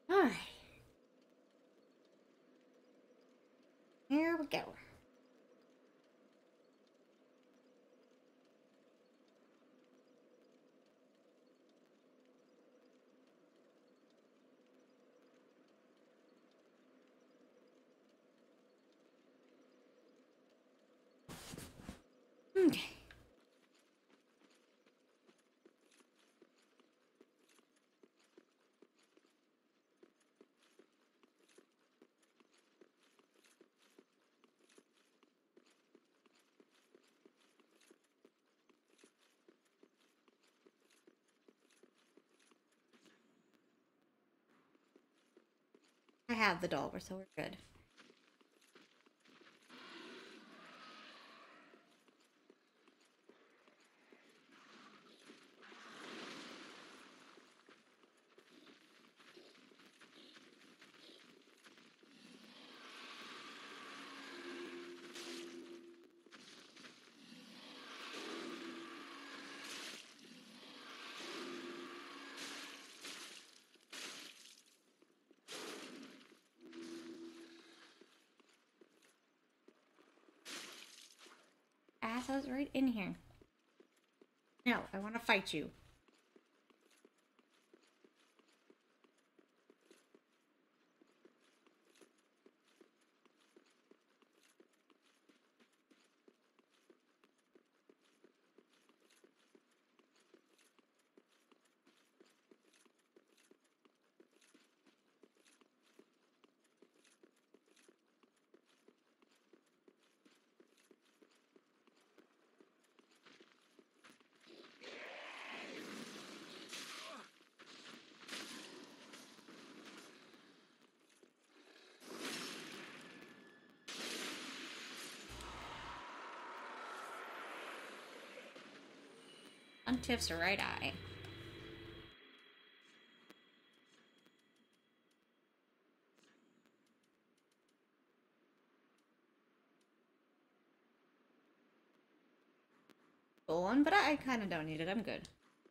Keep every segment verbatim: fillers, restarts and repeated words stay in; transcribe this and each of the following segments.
Alright. Here we go. Okay. I have the doll, so we're good. Asshole's right in here. No, I want to fight you. Untiff's right eye. Full one, but I, I kind of don't need it. I'm good.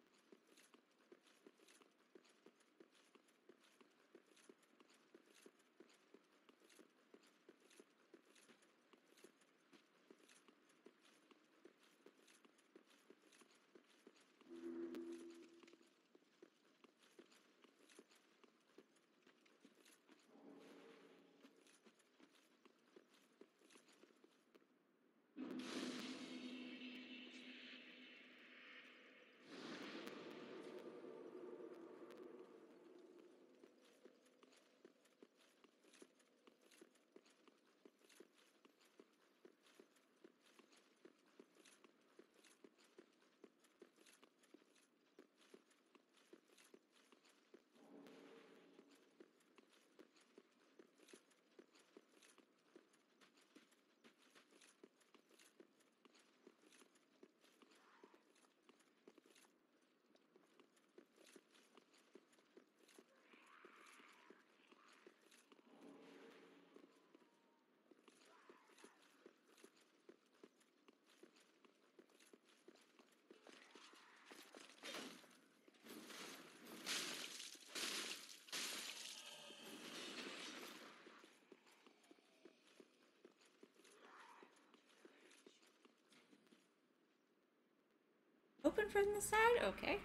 Open from the side? Okay.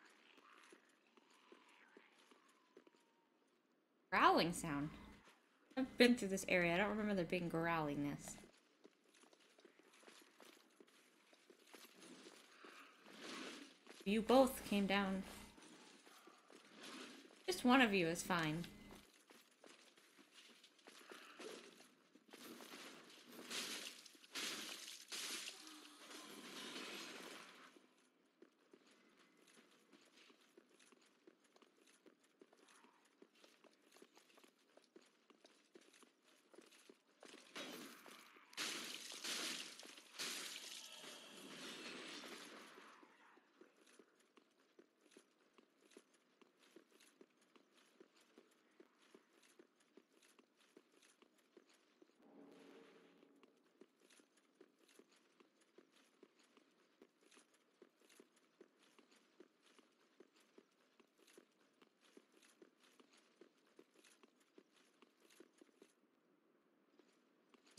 Growling sound. I've been through this area. I don't remember there being growlingness. You both came down. Just one of you is fine.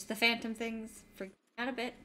The phantom things freaked me out a bit.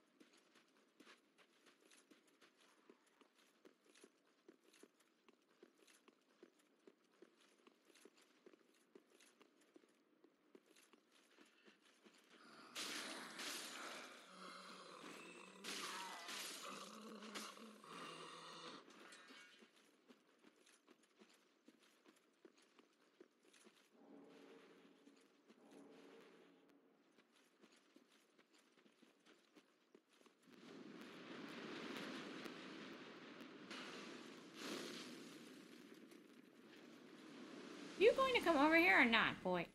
You going to come over here or not, boy?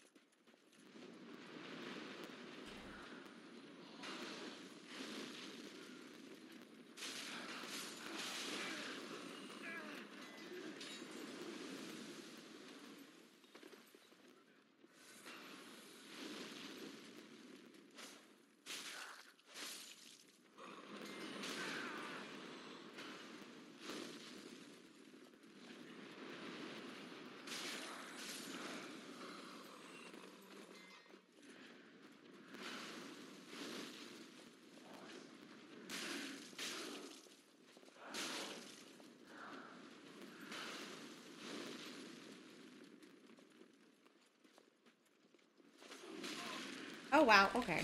Oh, wow, okay.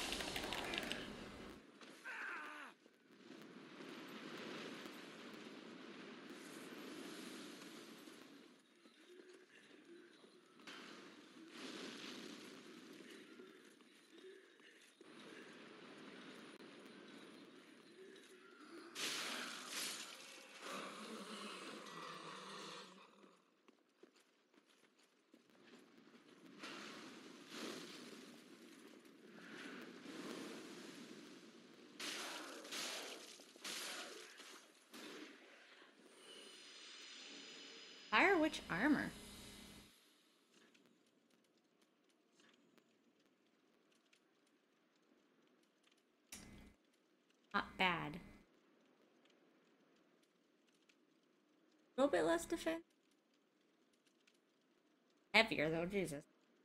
Fire Witch armor. Not bad. A little bit less defense. Heavier though, Jesus.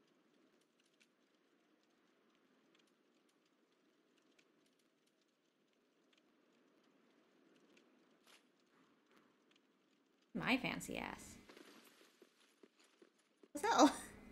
My fancy ass. What's that?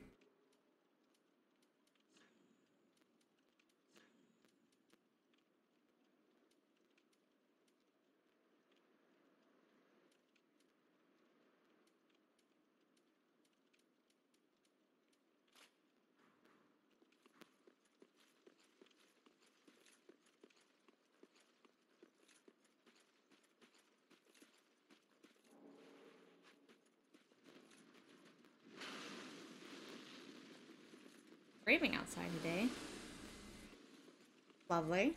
Raving outside today. Lovely.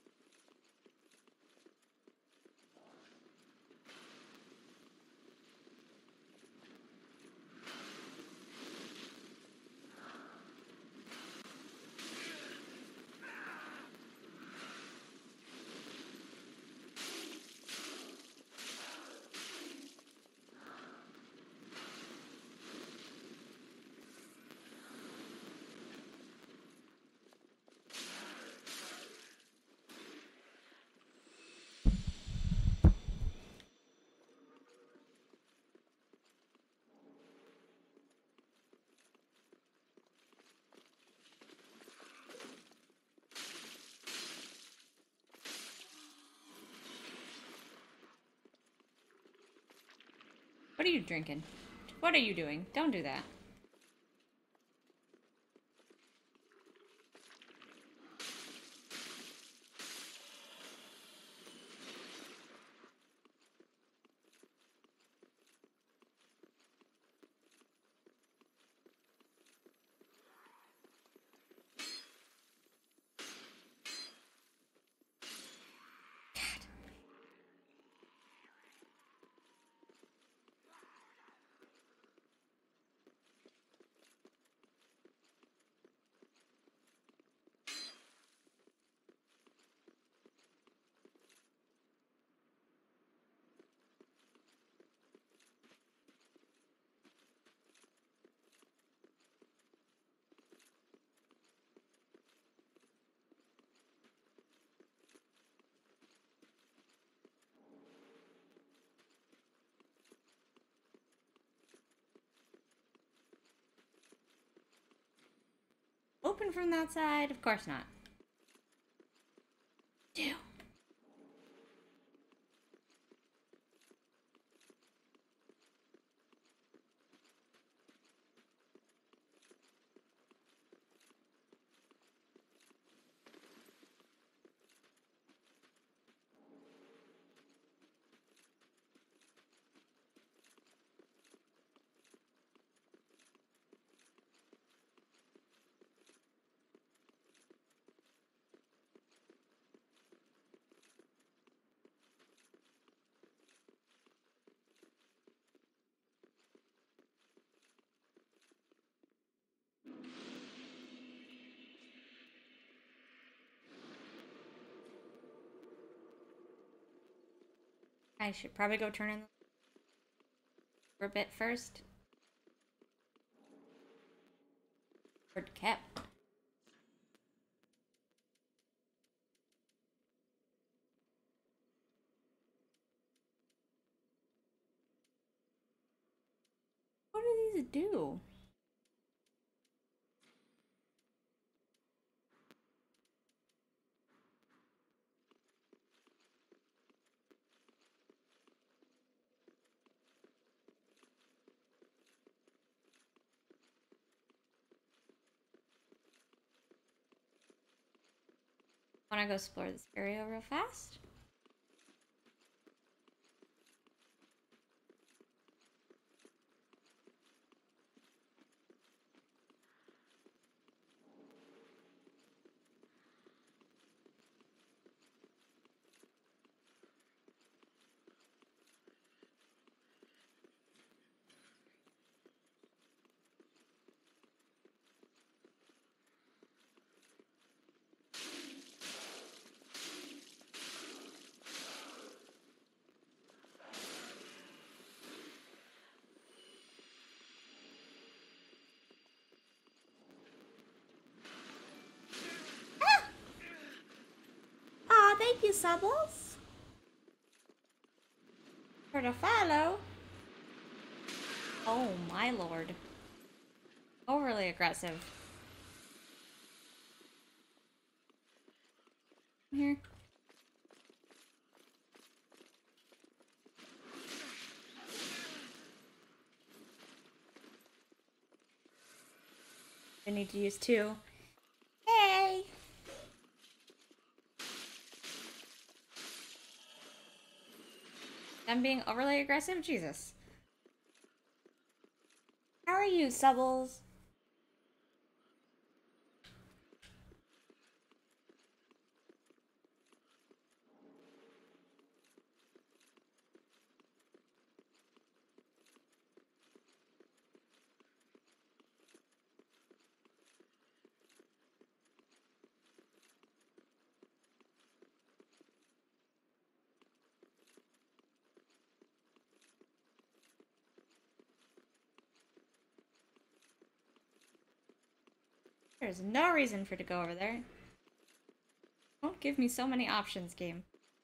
What are you drinking? What are you doing? Don't do that. open from that side? Of course not. Do. I should probably go turn in for a bit first. Word kept. What do these do? Want to go explore this area real fast? Aw, thank you, Subbles. For the follow. Oh my lord. Overly aggressive. Here. I need to use two. Hey! I'm being overly aggressive? Jesus. How are you, Subbles? There's no reason for it to go over there. Don't give me so many options, game.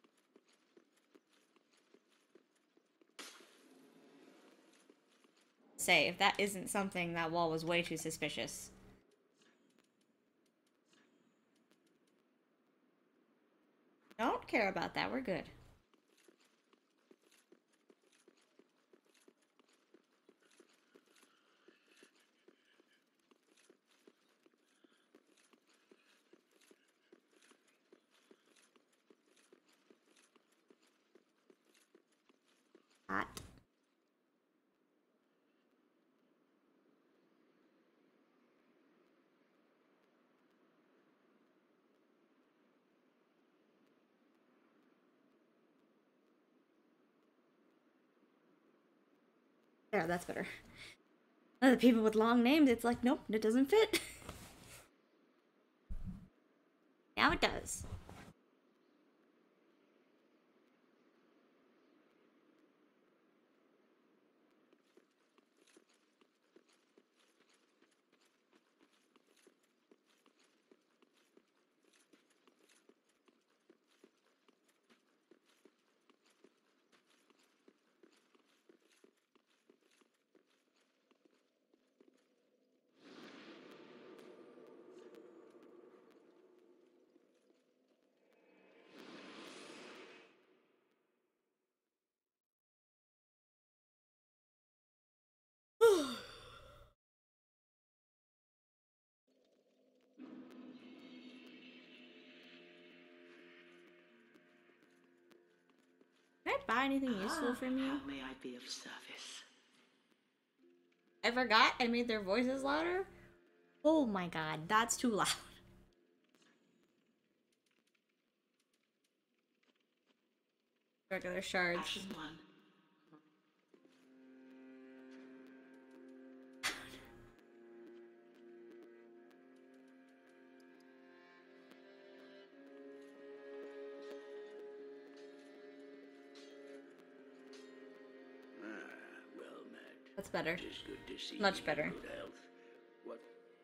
Say, if that isn't something, that wall was way too suspicious. Don't care about that, we're good. Hot. There, that's better. Other people with long names, it's like, nope, it doesn't fit. Now it does. buy anything useful Ah, from you? how may I be of service? I forgot I made their voices louder. Oh my god, that's too loud. Regular shards. Ashen one. Ah, well met. That's better. It is good to see Much you better. in good health. What?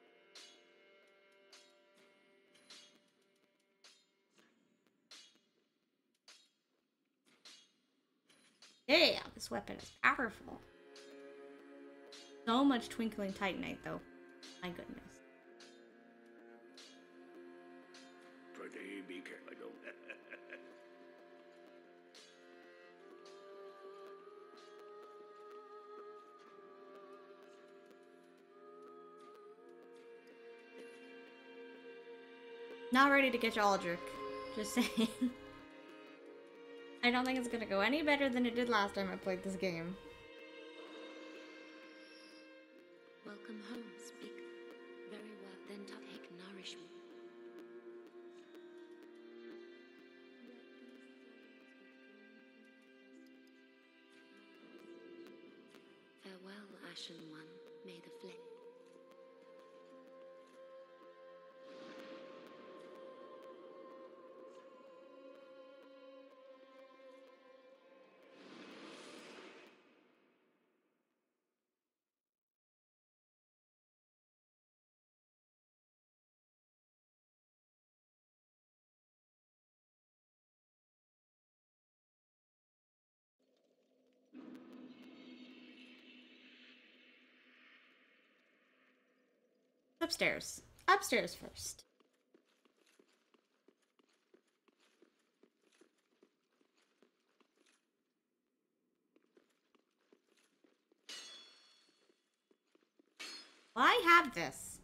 Yeah, this weapon is powerful. So much twinkling titanite, though. My goodness. Pretty be careful. Not ready to get Aldrich. Just saying. I don't think it's gonna go any better than it did last time I played this game. Welcome home, speak. Very well, then take nourishment. Farewell, Ashen One. May the flame. Upstairs. Upstairs first. Well, I have this.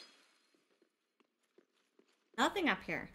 Nothing up here.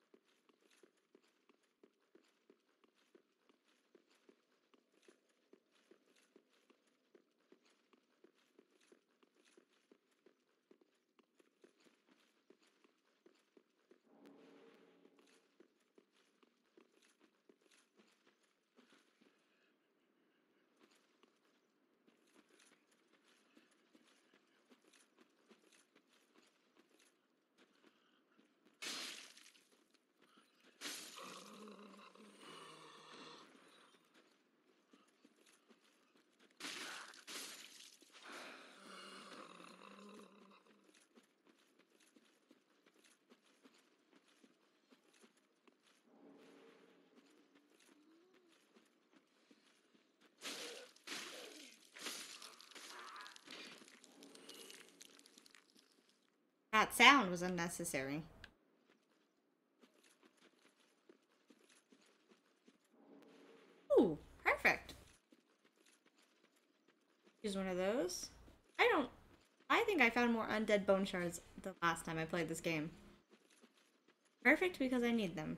That sound was unnecessary. Ooh, perfect. Use one of those. I don't... I think I found more undead bone shards the last time I played this game. Perfect because I need them.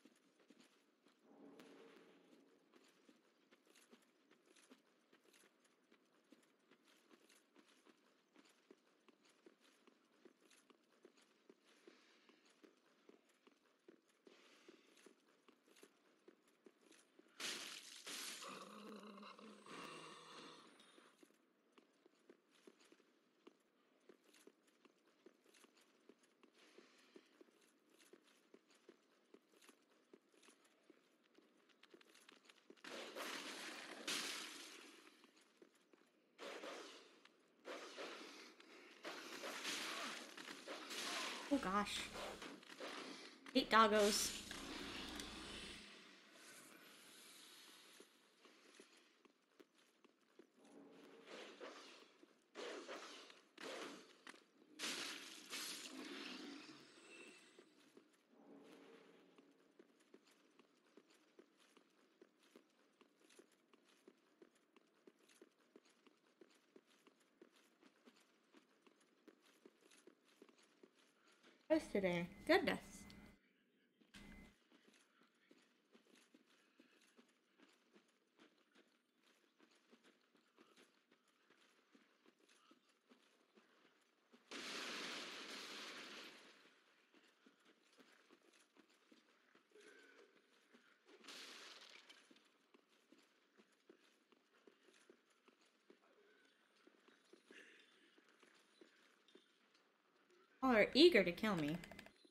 Oh gosh. Eight doggos. Today. Goodness. All are eager to kill me.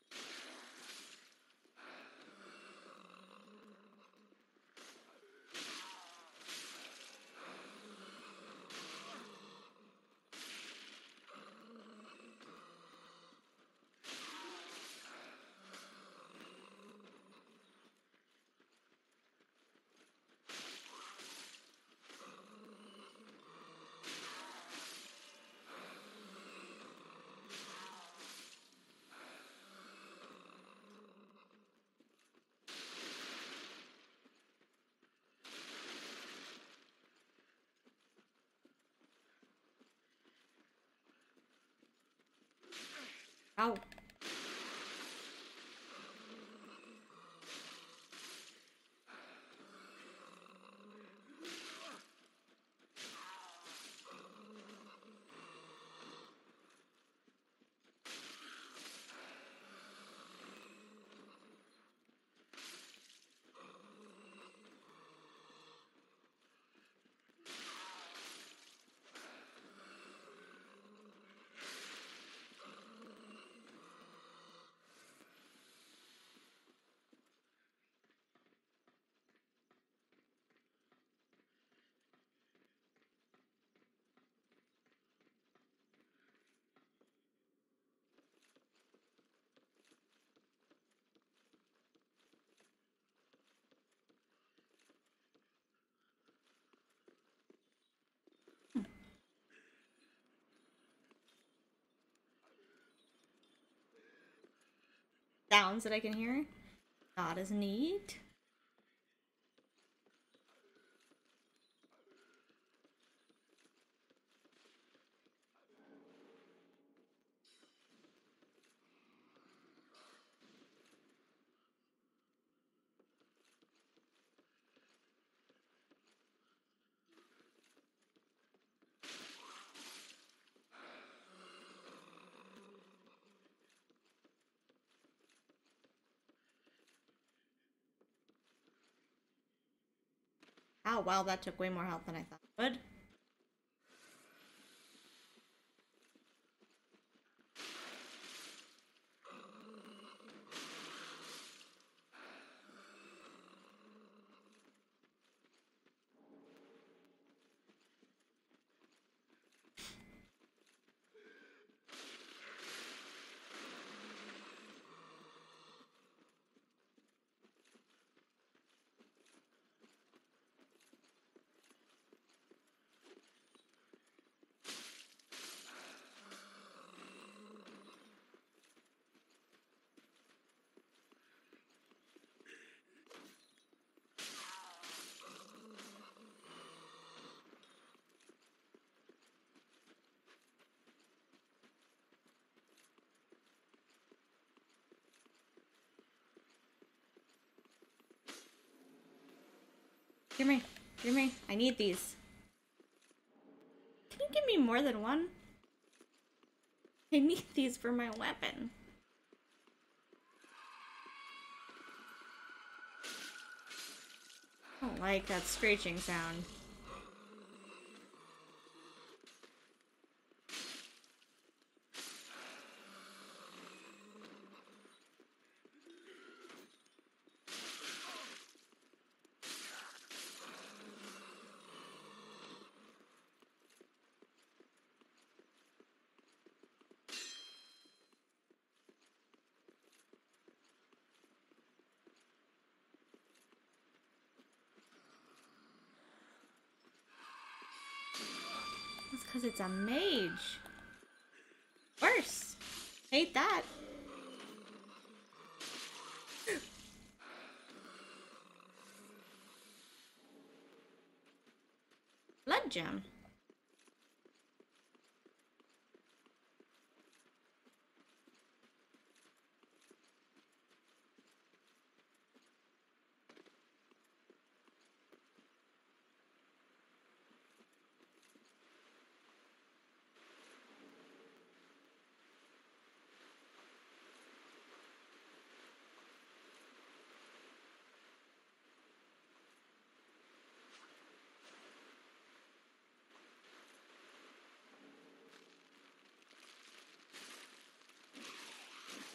Ow. Sounds that I can hear. That is neat. Oh wow, that took way more health than I thought it would. Give me. Give me. I need these. Can you give me more than one? I need these for my weapon. I don't like that screeching sound. That's because it's a mage. Worse. Hate that. Blood gem.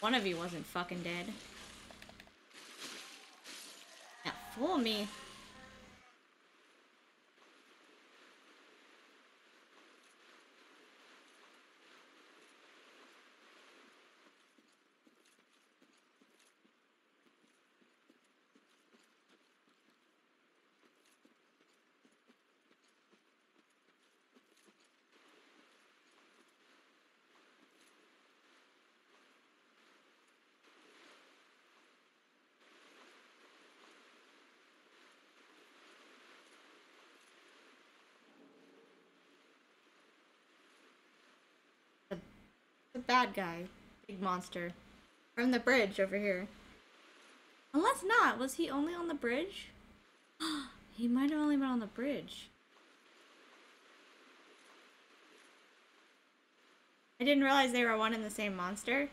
One of you wasn't fucking dead. Yeah, fool me. The bad guy. Big monster. From the bridge over here. Unless not. Was he only on the bridge? He might have only been on the bridge. I didn't realize they were one and the same monster.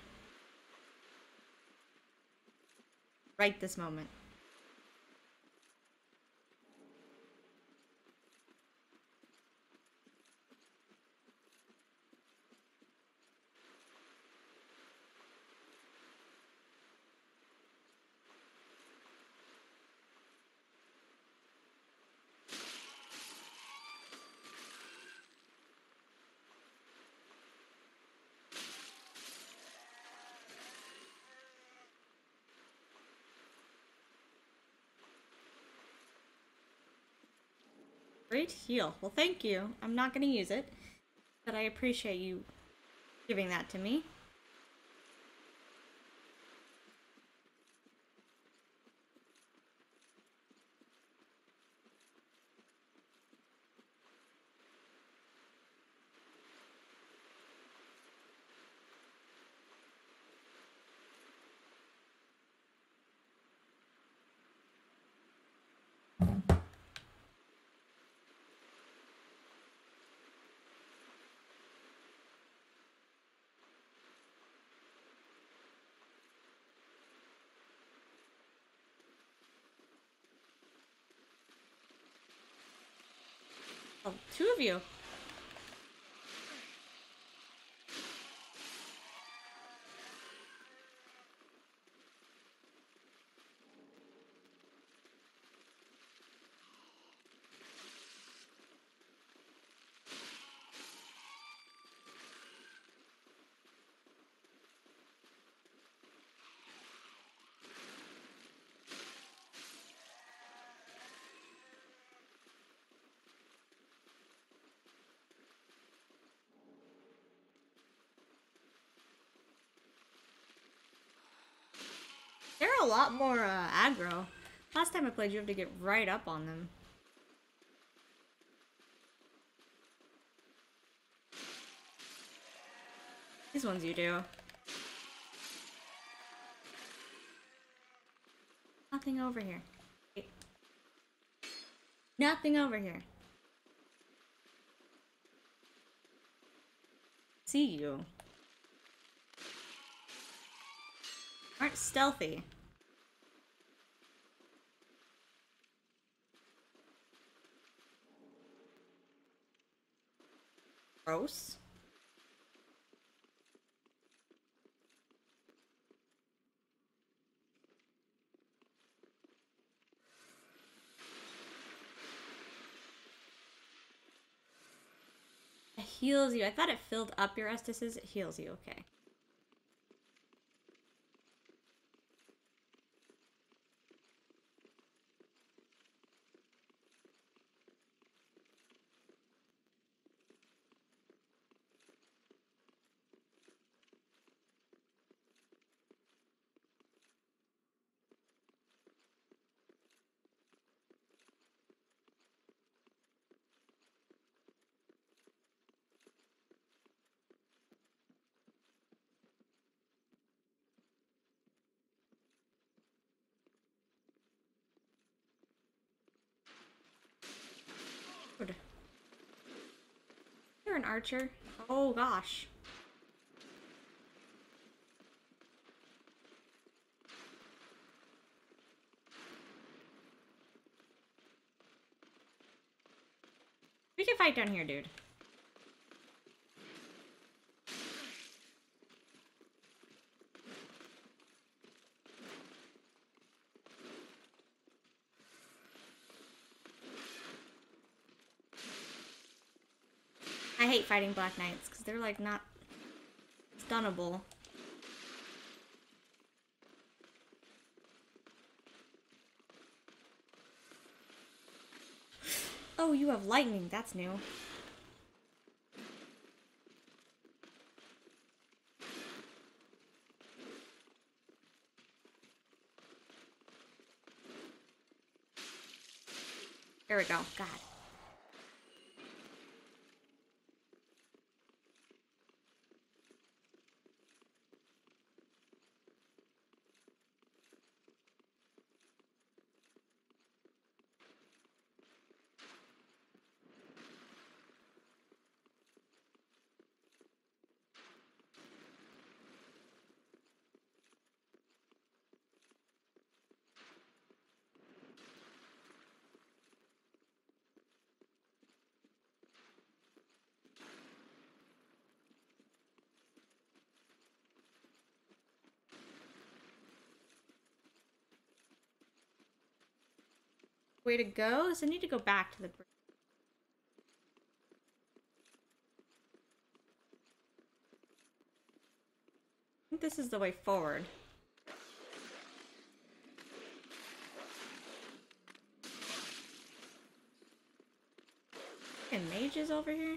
Right this moment. Great heal. Well, thank you. I'm not going to use it, but I appreciate you giving that to me. Oh, two of you. They're a lot more uh, aggro. Last time I played, you have to get right up on them. These ones you do. Nothing over here. Wait. Nothing over here. See you. Aren't stealthy. Gross. It heals you. I thought it filled up your Estus's. It heals you. Okay. You're an archer. Oh gosh. We can fight down here, dude. I hate fighting Black Knights because they're like not stunnable. Oh, you have lightning. That's new. There we go. God. Way to go. So I need to go back to the bridge. I think this is the way forward. And mages over here?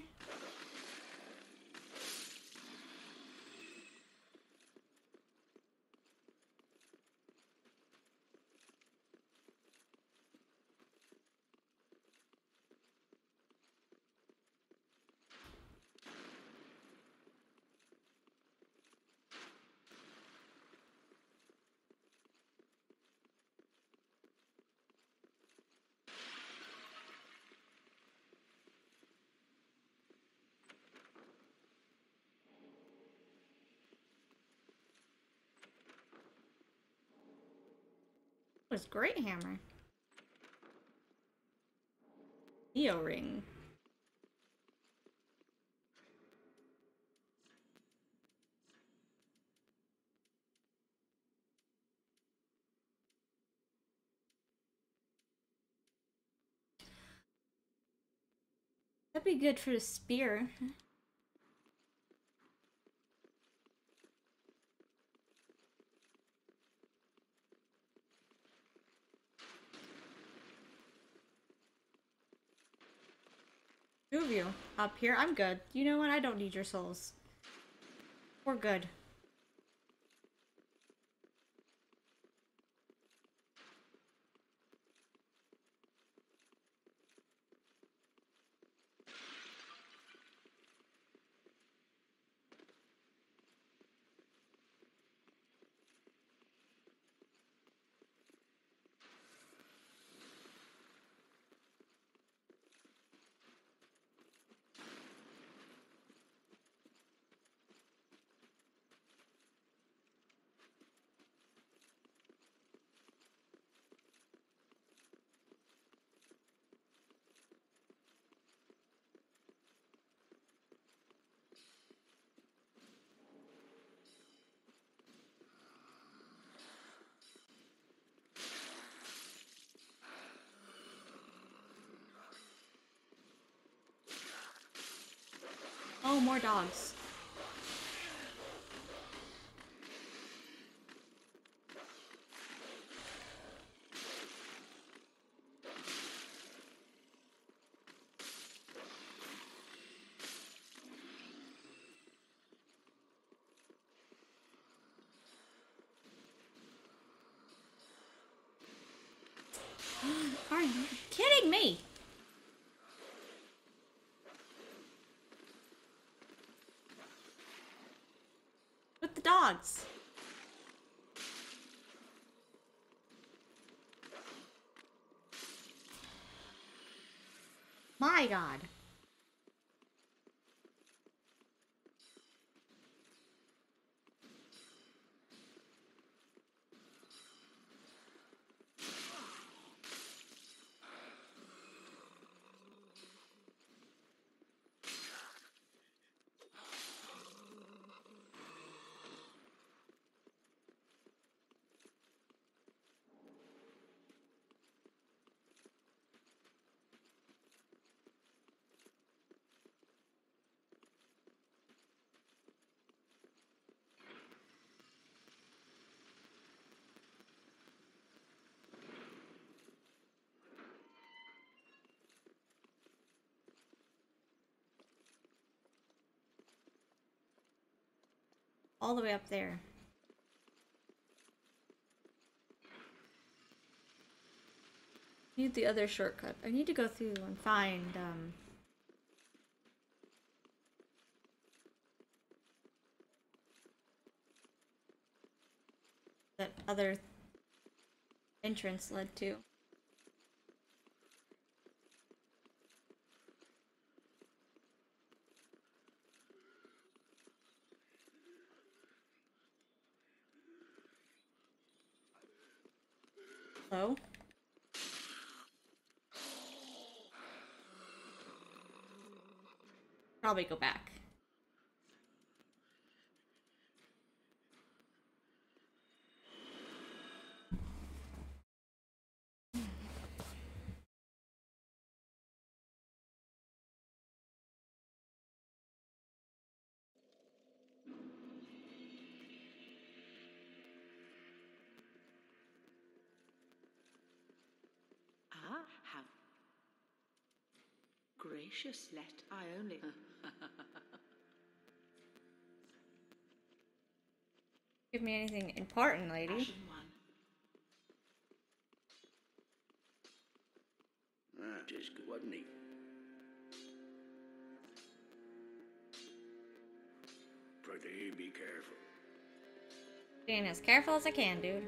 That was great hammer. Neo ring. That'd be good for the spear. Two of you up here. I'm good. You know what? I don't need your souls. We're good. Oh, more dogs. Are you kidding me? With the dogs. My God. all the way up there. Need the other shortcut. I need to go through and find, um... that other entrance led to. Hello? Probably go back. Ah, how gracious, let I only... Give me anything important, lady. Ashen one. Ah, tis good, wasn't he? Prithee, be careful. Being as careful as I can, dude.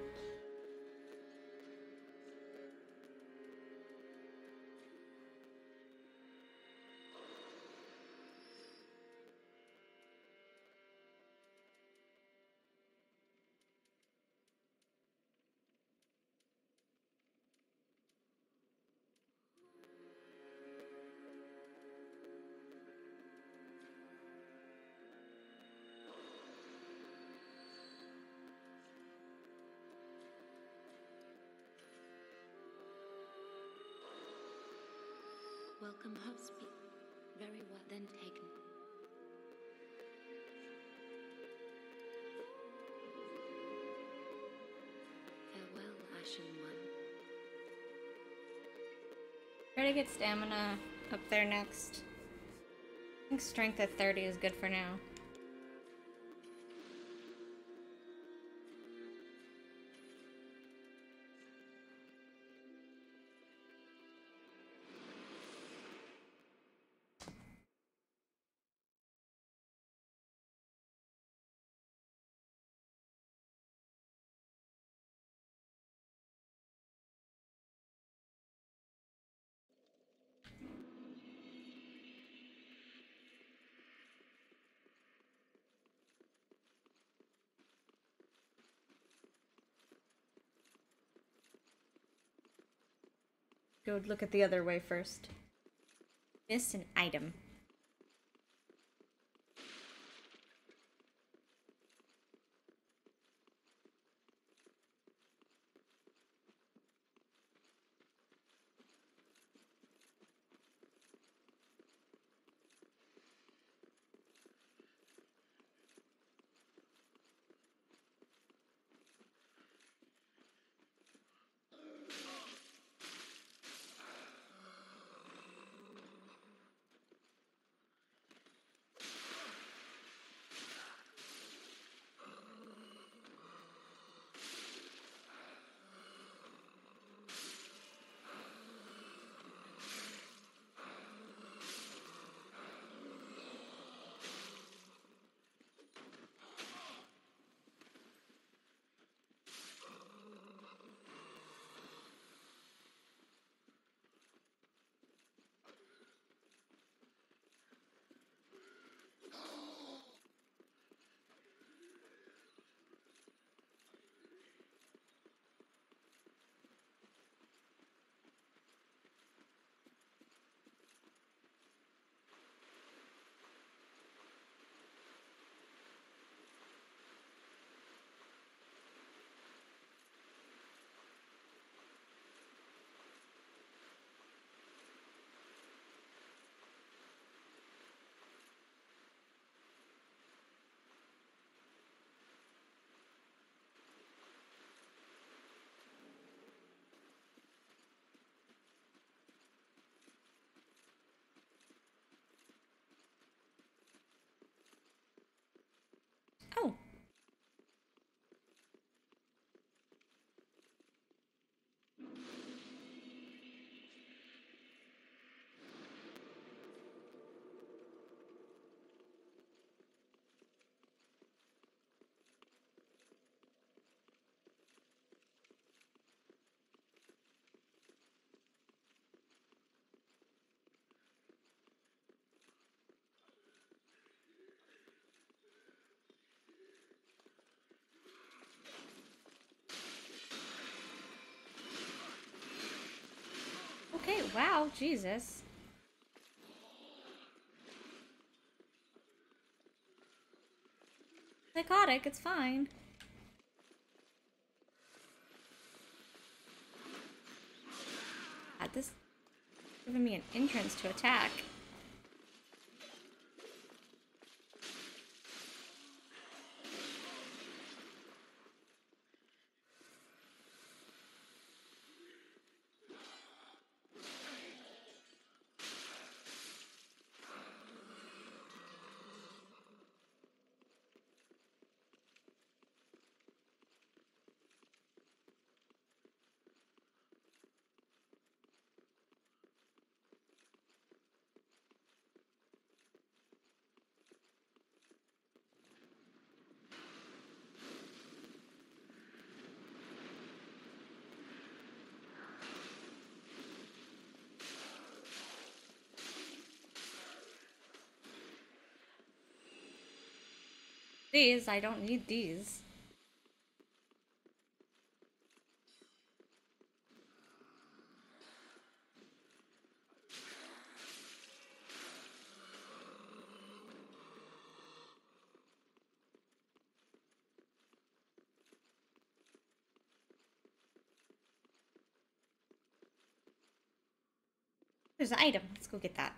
Welcome home, speak. Very well then taken. Farewell, Ashen One. Try to get stamina up there next. I think strength at thirty is good for now. Go look at the other way first. Miss an item. wow, Jesus. Psychotic, it's fine. God, this is giving me an entrance to attack. These, I don't need these. There's an item. Let's go get that.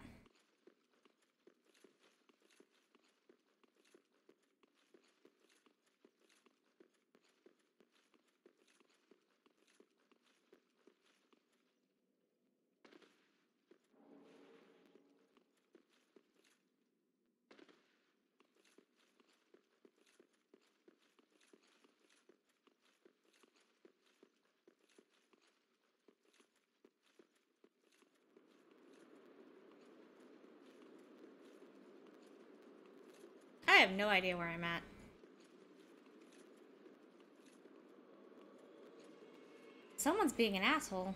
I have no idea where I'm at. Someone's being an asshole.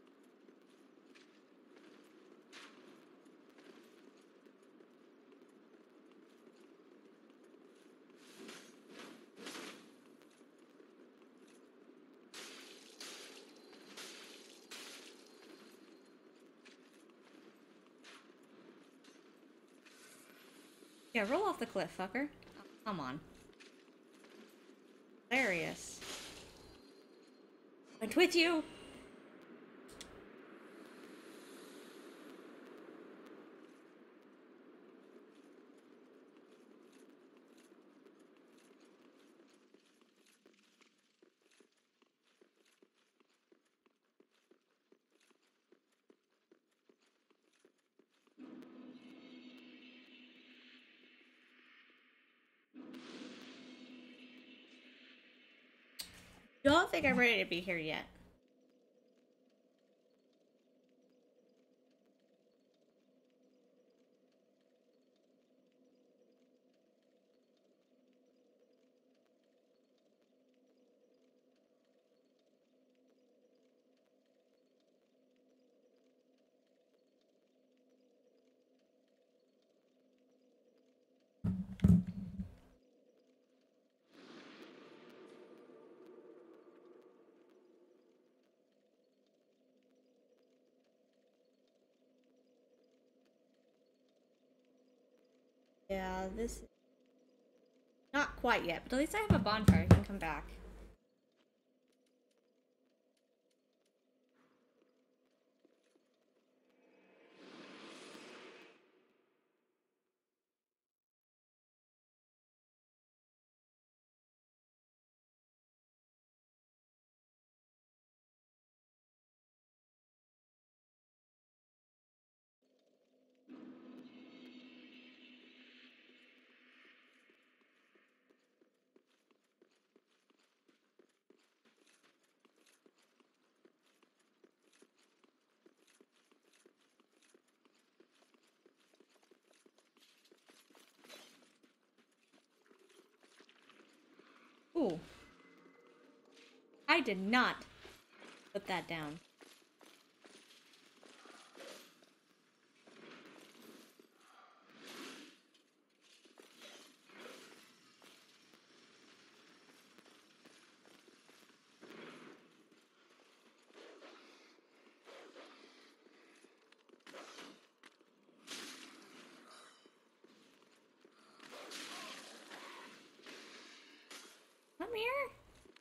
Yeah, roll off the cliff, fucker. Oh, come on. Hilarious. Went with you! Don't think I'm ready to be here yet. Yeah, this is not quite yet, but at least I have a bonfire. I can come back. Ooh. I did not put that down. Come here.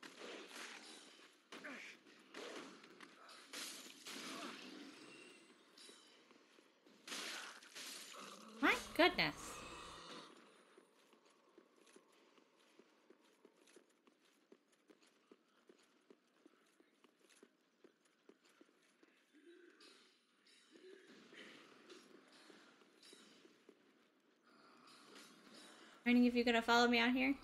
My goodness. Wondering if you're gonna follow me out here?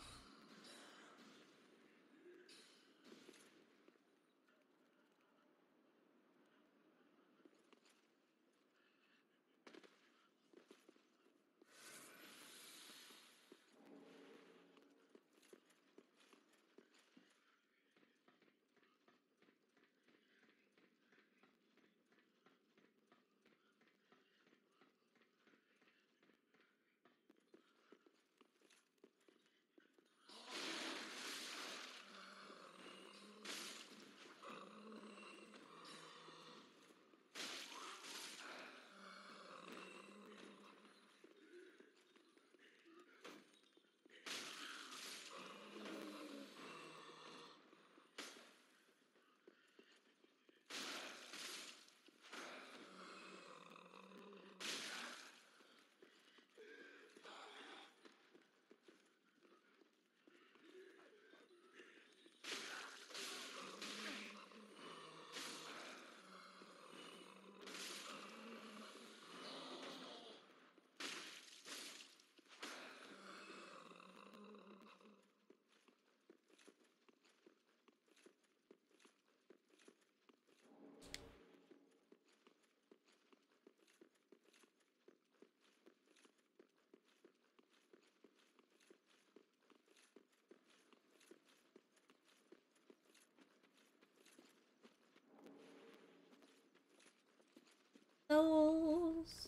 Souls.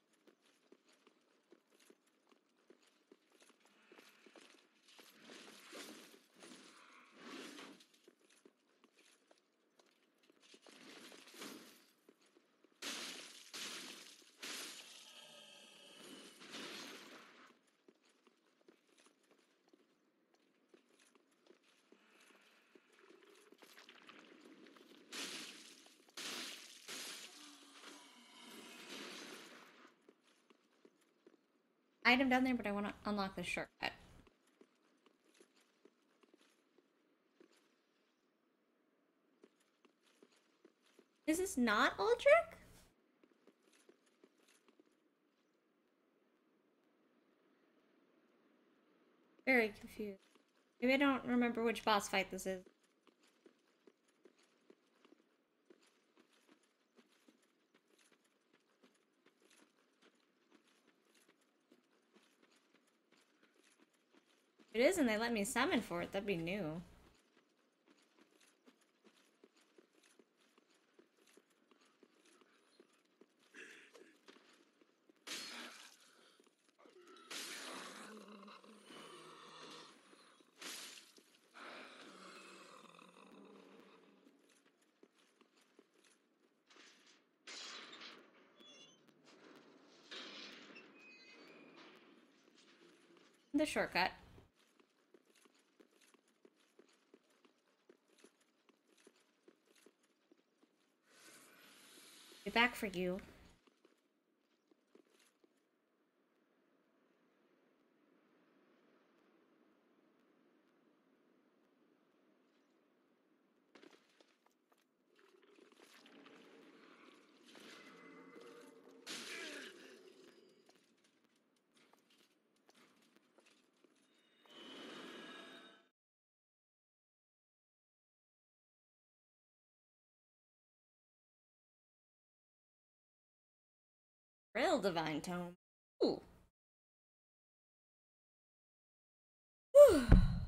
Item down there, but I want to unlock the shortcut. Is this not Aldrich? Very confused. Maybe I don't remember which boss fight this is. If it is and they let me summon for it, that'd be new. The shortcut. Be back for you. Real divine tome. Ooh. Whew.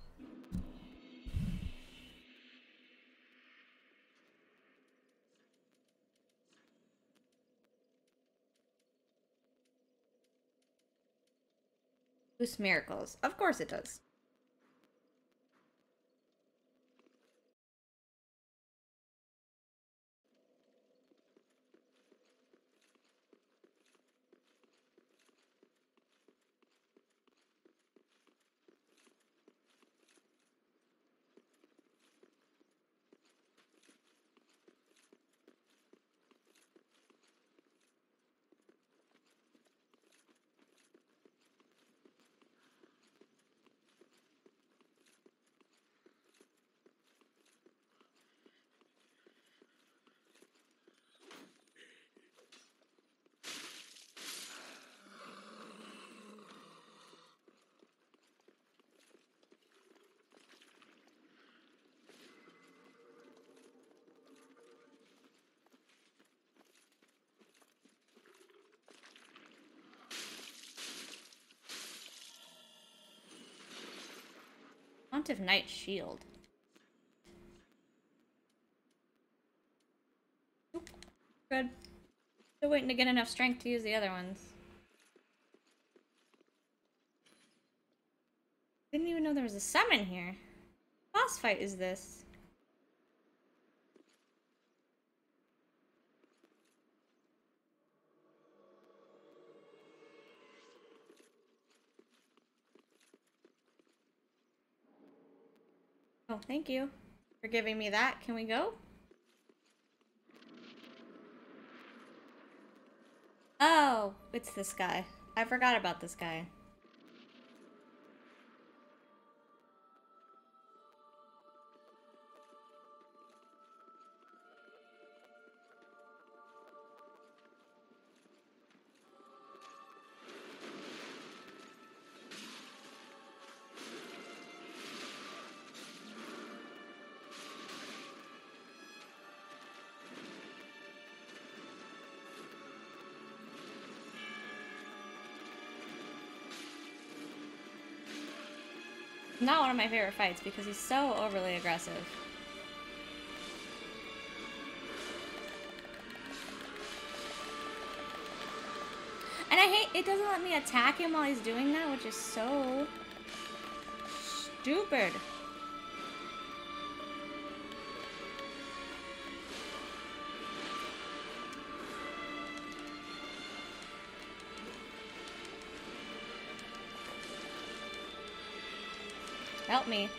Boosts miracles. Of course it does. Pontiff Knight Shield. Oop. Good. Still waiting to get enough strength to use the other ones. Didn't even know there was a summon here. Boss fight is this? Oh, thank you for giving me that. Can we go? Oh, it's this guy. I forgot about this guy. Not one of my favorite fights because he's so overly aggressive. And I hate it doesn't let me attack him while he's doing that, which is so stupid. Help me.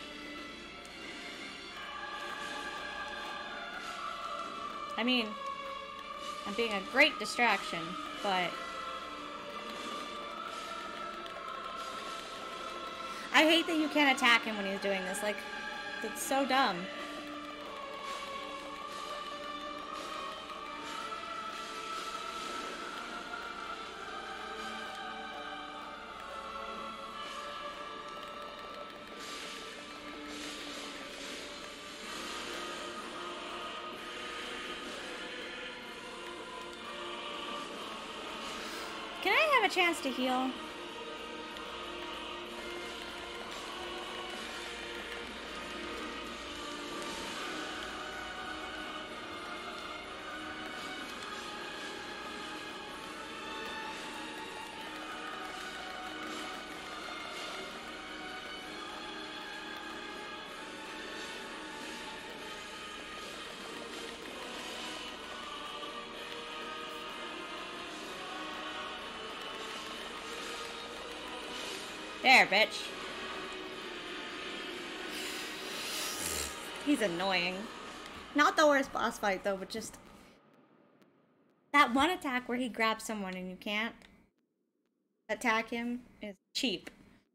I mean, I'm being a great distraction, but I hate that you can't attack him when he's doing this. Like, it's so dumb. Can I have a chance to heal? There, bitch. He's annoying. Not the worst boss fight, though, but just that one attack where he grabs someone and you can't attack him is cheap.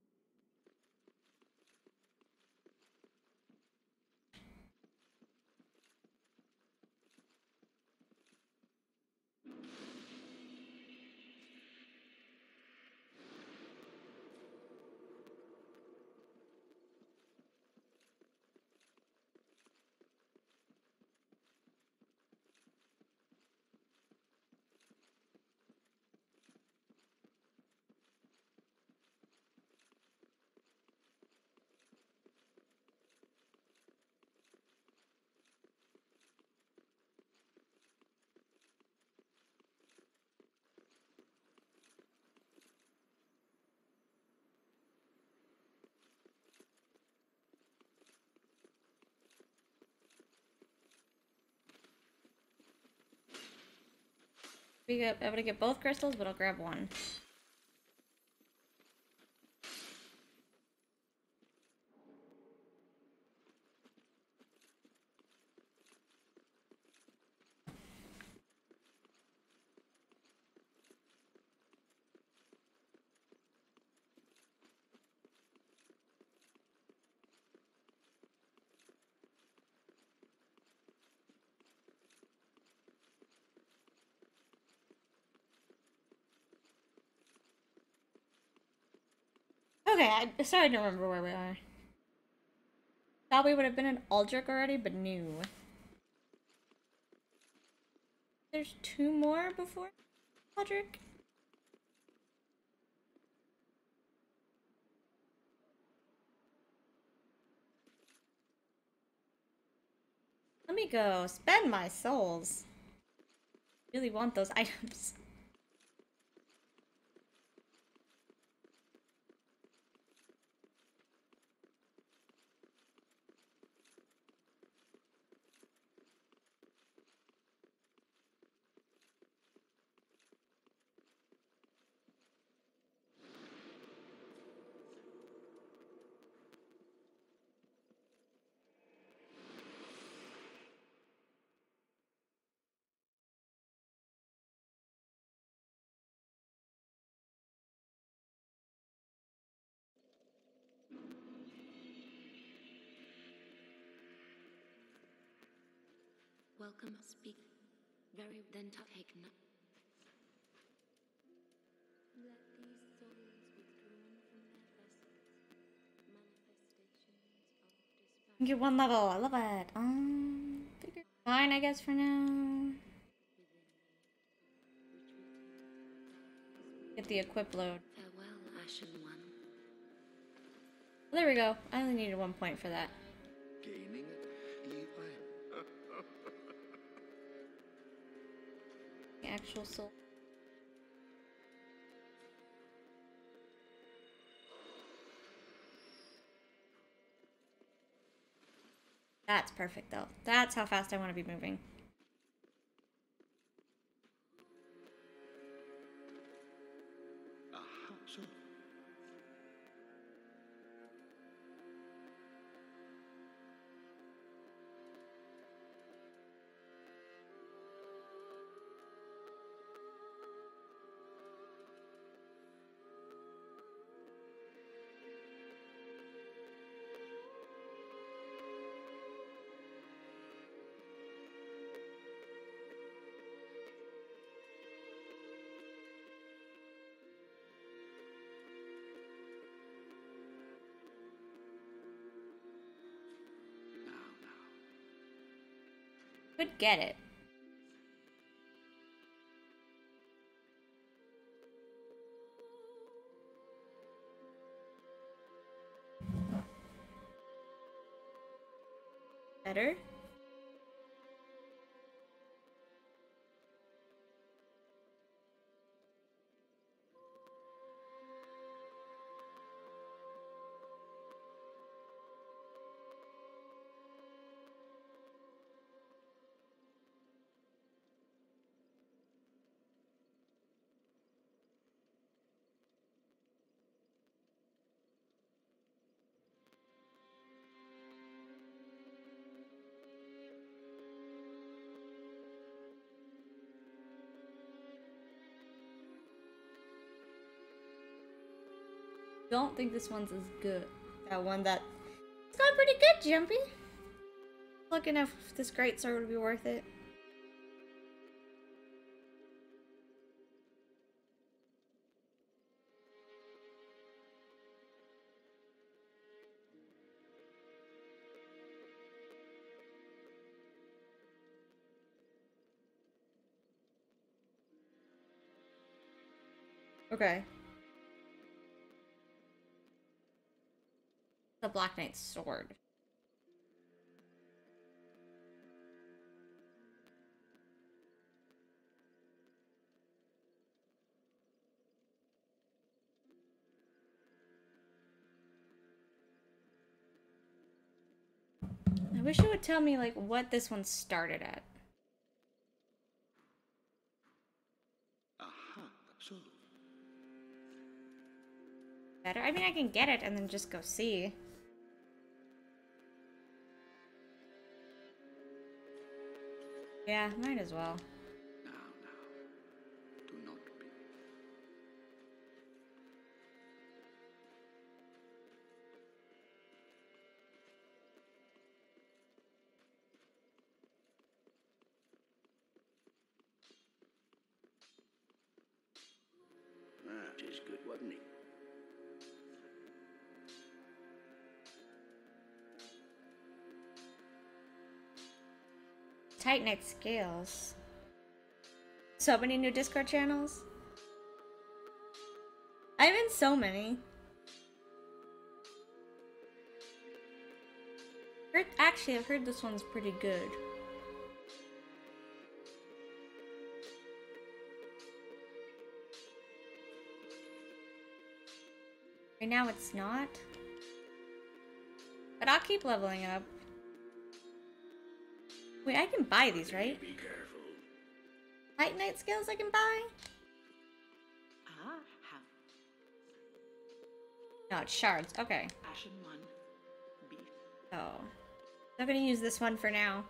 We get able to get both crystals, but I'll grab one. Okay, I started to remember where we are. Thought we would have been in Aldrich already, but no. There's two more before Aldrich? Let me go spend my souls. Really want those items. Welcome, speak. Very then take no. Let these souls withdrawn from their vessels, manifestations of despair. Get one level. I love it. Um, figure fine, I guess for now. Get the equip load. Farewell, Ashen One. There we go. I only needed one point for that. Gaining Levi. The actual soul. That's perfect though. That's how fast I want to be moving. Aha, so. Now, now. Could get it. Better. Don't think this one's as good. That one that it's going pretty good, Jumpy. Looking if this great sword would be worth it. Okay. The Black Knight's sword. I wish it would tell me like what this one started at. Aha, so. Better? I mean, I can get it and then just go see. Yeah, might as well. Now, now. Do not be. Ah, tis good, wasn't he? Titanite scales. So many new Discord channels. I'm in so many. Heard, actually, I've heard this one's pretty good. now it's not. But I'll keep leveling up. Wait, I can buy these, right? Be careful. Titanite skills I can buy? Ah, have No, it's shards. Okay. Ashen one, beef. Oh. I'm gonna use this one for now.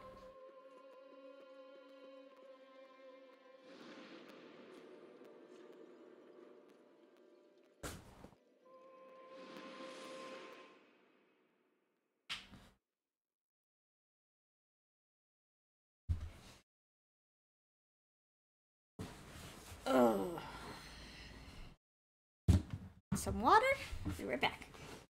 Oh. Some water. I'll be right back.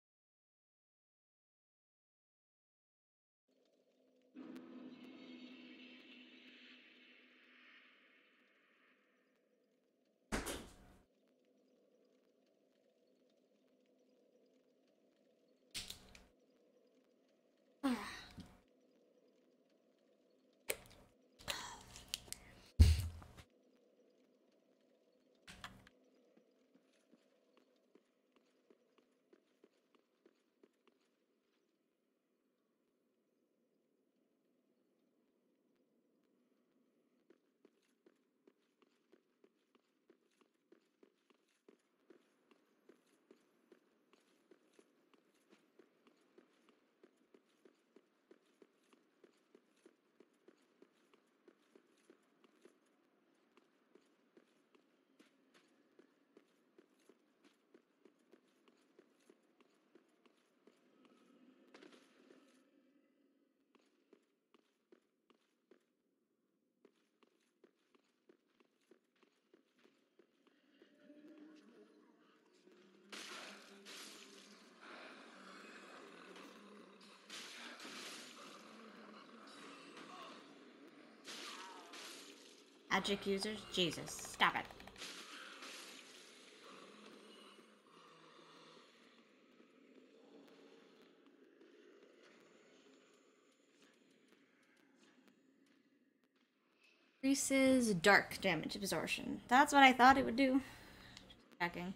Magic users? Jesus. Stop it. Increases dark damage absorption. That's what I thought it would do. Just checking.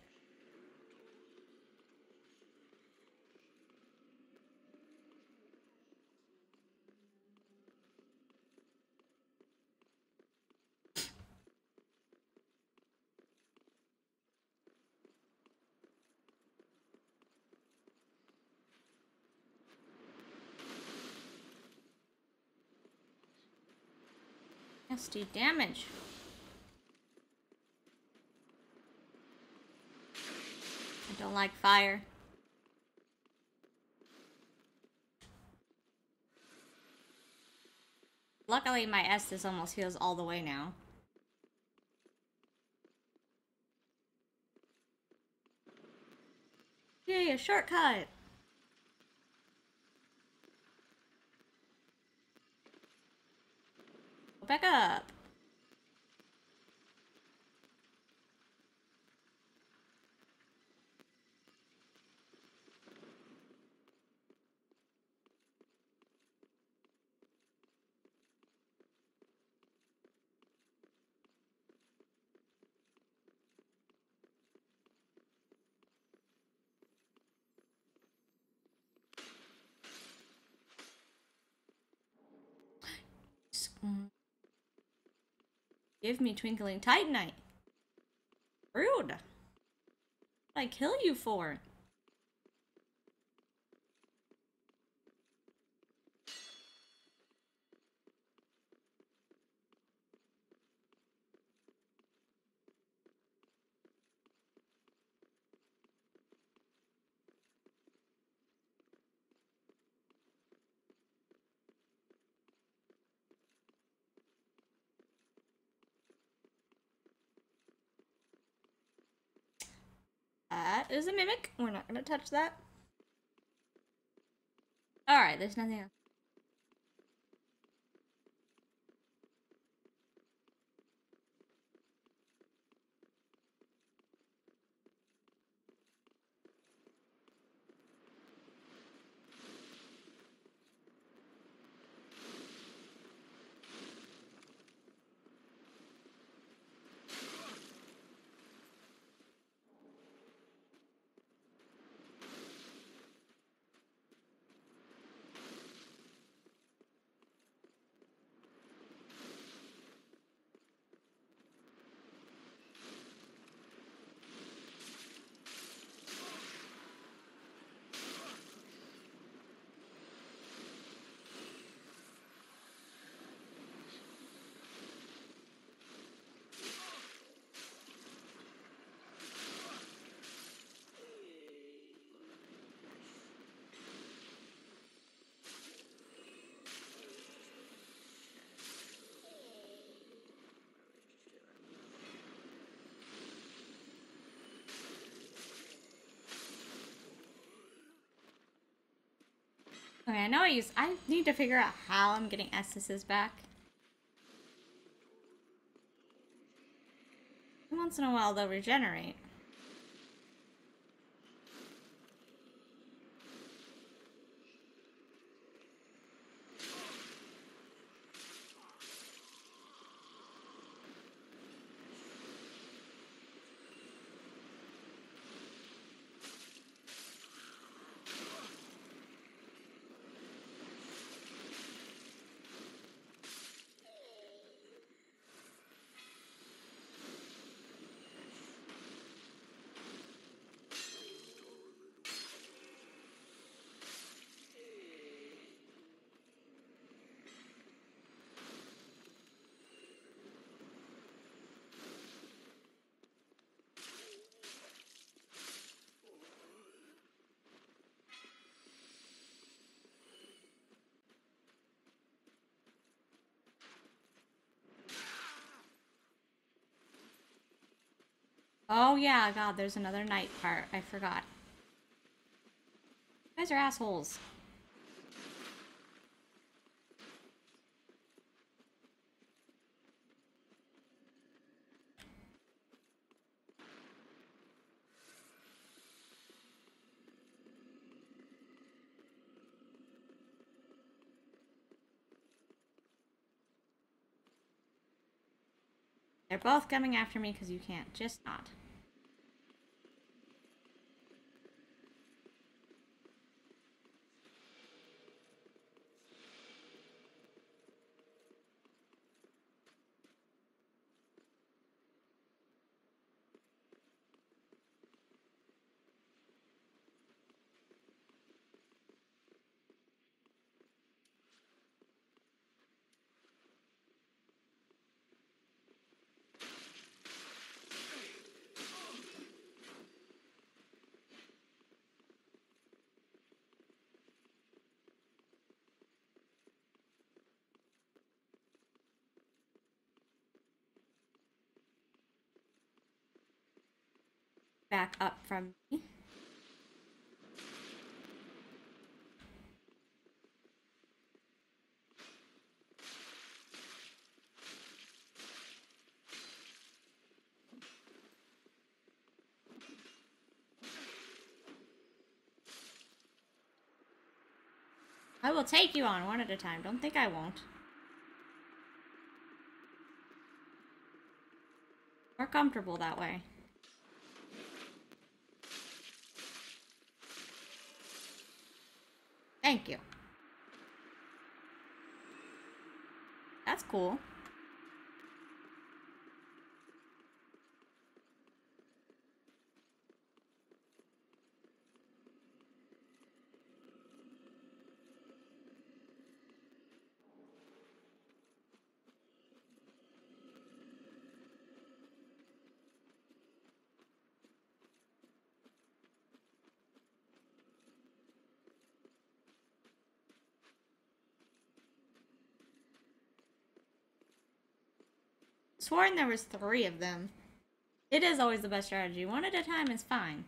Nasty damage. I don't like fire. Luckily, my Estus almost heals all the way now. Yay, a shortcut! Go back up. Give me twinkling titanite. Rude. What did I kill you for? That is a mimic. We're not gonna touch that. Alright, there's nothing else. Okay, I know I use. I need to figure out how I'm getting essences back. Once in a while, they'll regenerate. Oh yeah, God, there's another night part. I forgot. You guys are assholes. They're both coming after me because you can't just not. Back up from me. I will take you on one at a time. Don't think I won't. More comfortable that way. Thank you. That's cool. Sworn there was three of them. It is always the best strategy. One at a time is fine.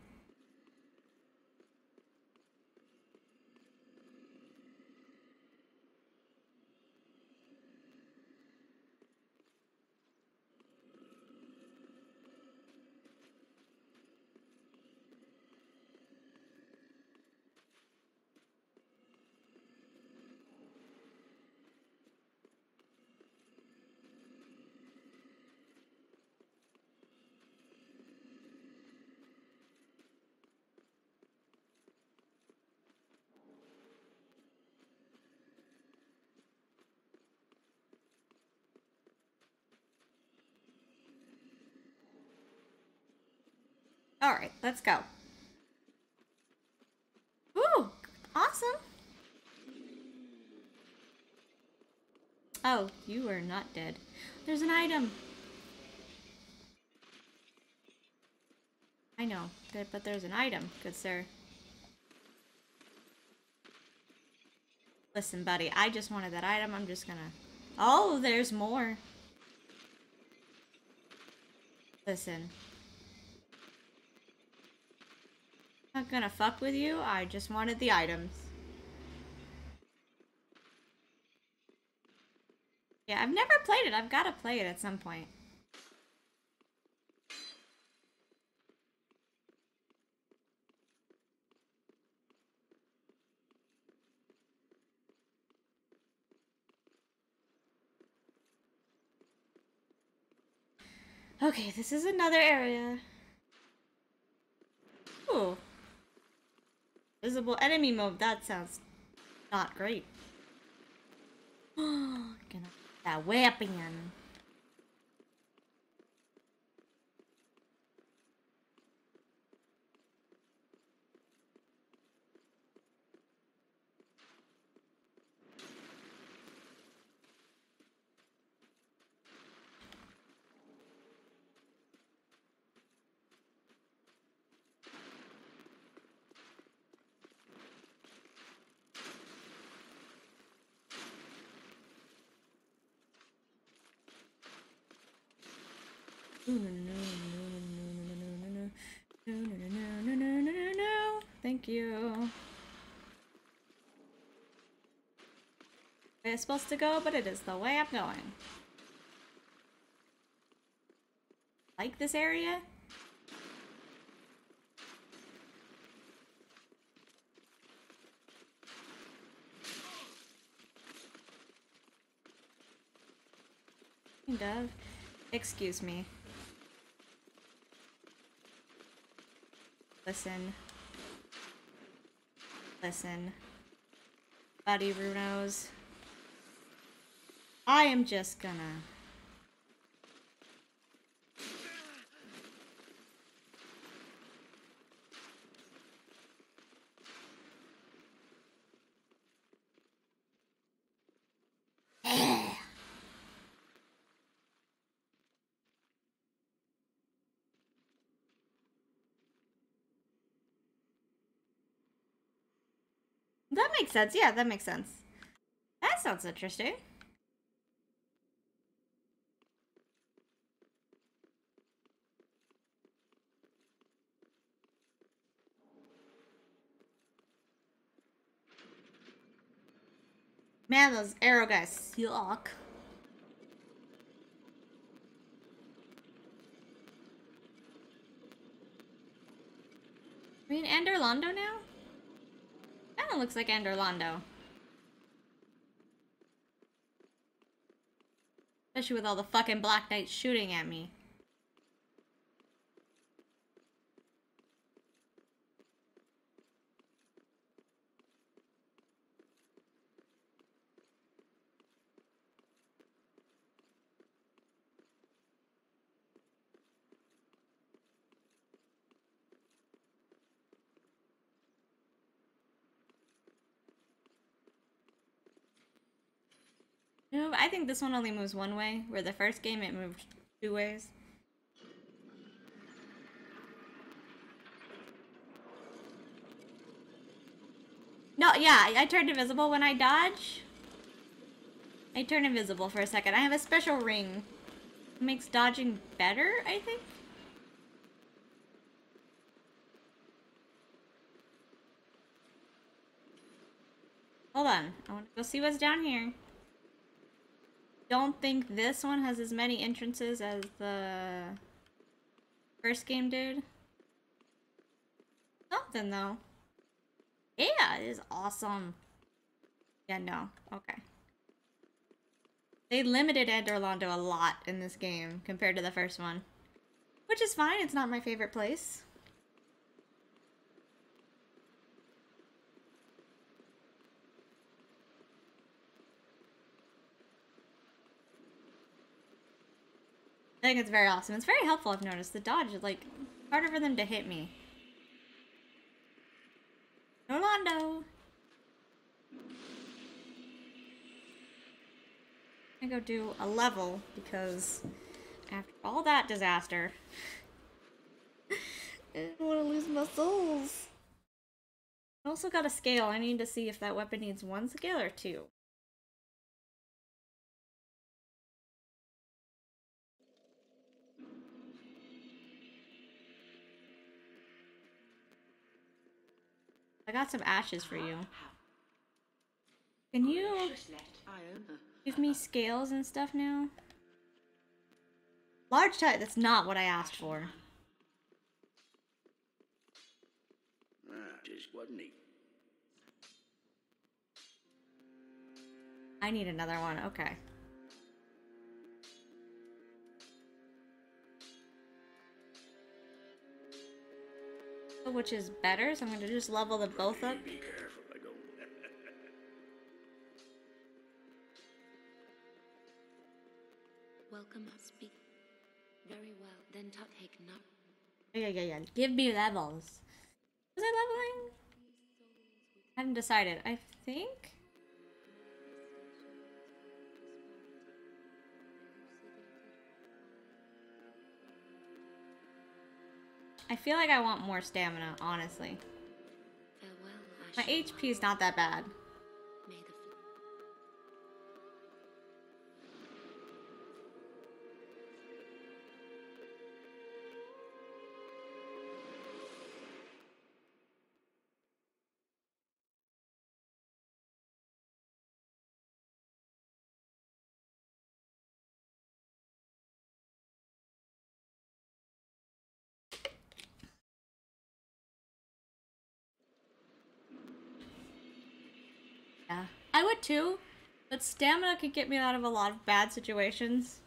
Alright, let's go. Ooh, awesome. Oh, you are not dead. There's an item. I know, but there's an item, good sir. Listen, buddy, I just wanted that item. I'm just gonna... Oh, there's more. Listen. Not gonna fuck with you. I just wanted the items. Yeah, I've never played it. I've got to play it at some point. Okay, this is another area. Ooh. Visible enemy mode. That sounds not great. Gonna that weapon. Thank you. Where it's supposed to go, but it is the way I'm going. Like this area? Kind of. Excuse me. Listen. Listen. Buddy Runos. I am just gonna... That makes sense. Yeah, that makes sense. That sounds interesting. Man, those arrow guys suck. I mean, Anderlondo now? Kinda looks like Anderlondo. Especially with all the fucking Black Knights shooting at me. No, I think this one only moves one way, where the first game it moved two ways. No, yeah, I, I turned invisible when I dodge. I turn invisible for a second. I have a special ring. It makes dodging better, I think? Hold on. I want to go see what's down here. Don't think this one has as many entrances as the first game did. Something, though. Yeah, it is awesome. Yeah, no. Okay. They limited Anderlondo a lot in this game compared to the first one. Which is fine, it's not my favorite place. I think it's very awesome. It's very helpful, I've noticed. The dodge is, like, harder for them to hit me. Orlando! I'm gonna go do a level, because after all that disaster, I didn't want to lose my souls. I also got a scale. I need to see if that weapon needs one scale or two. I got some ashes for you. Can you... I own her. Give me scales and stuff now. Large type, that's not what I asked for. Ah, just wasn't he? I need another one, okay. Which is better, so I'm gonna just level them both up. Be careful, I go. Welcome, speak. Very well. Then tot take no. Yeah, yeah, yeah. Give me levels. Was I leveling? I hadn't decided. I think. I feel like I want more stamina, honestly. Farewell. I My shall H P is not that bad. May the fl- Yeah. I would too, but stamina could get me out of a lot of bad situations.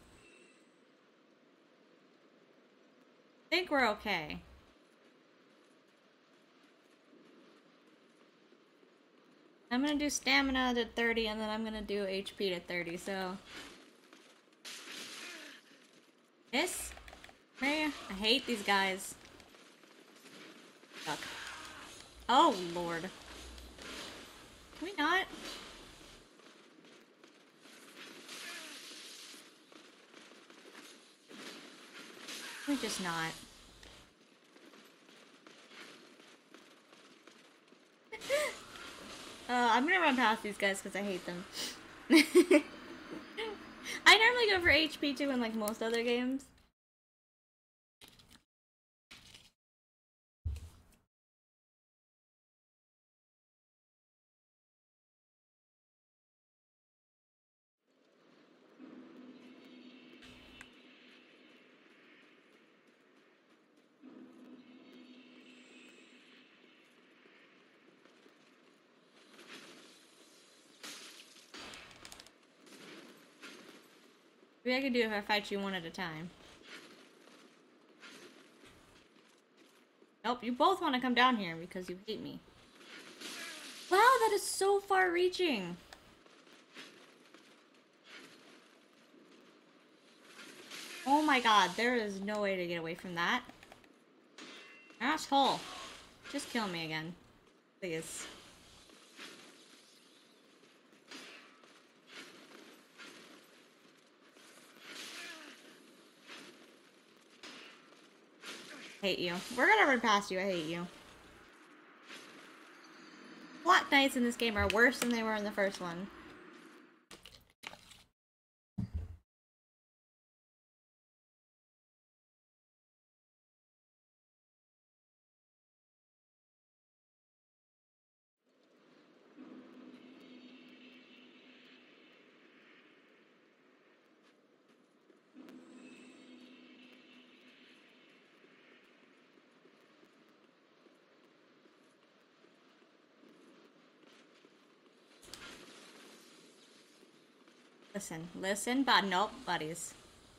I think we're okay. I'm gonna do stamina to thirty and then I'm gonna do H P to thirty, so. This? Maria? I hate these guys. Fuck. Oh, Lord. Can we not? Can we just not? uh, I'm gonna run past these guys because I hate them. I normally go for H P too in like most other games. Maybe I could do it if I fight you one at a time. Nope, you both want to come down here because you hate me. Wow, that is so far reaching. Oh my god, there is no way to get away from that. Asshole. Just kill me again. Please. Hate you. We're gonna run past you, I hate you. Black Knights in this game are worse than they were in the first one. Listen, listen, but nope, buddies.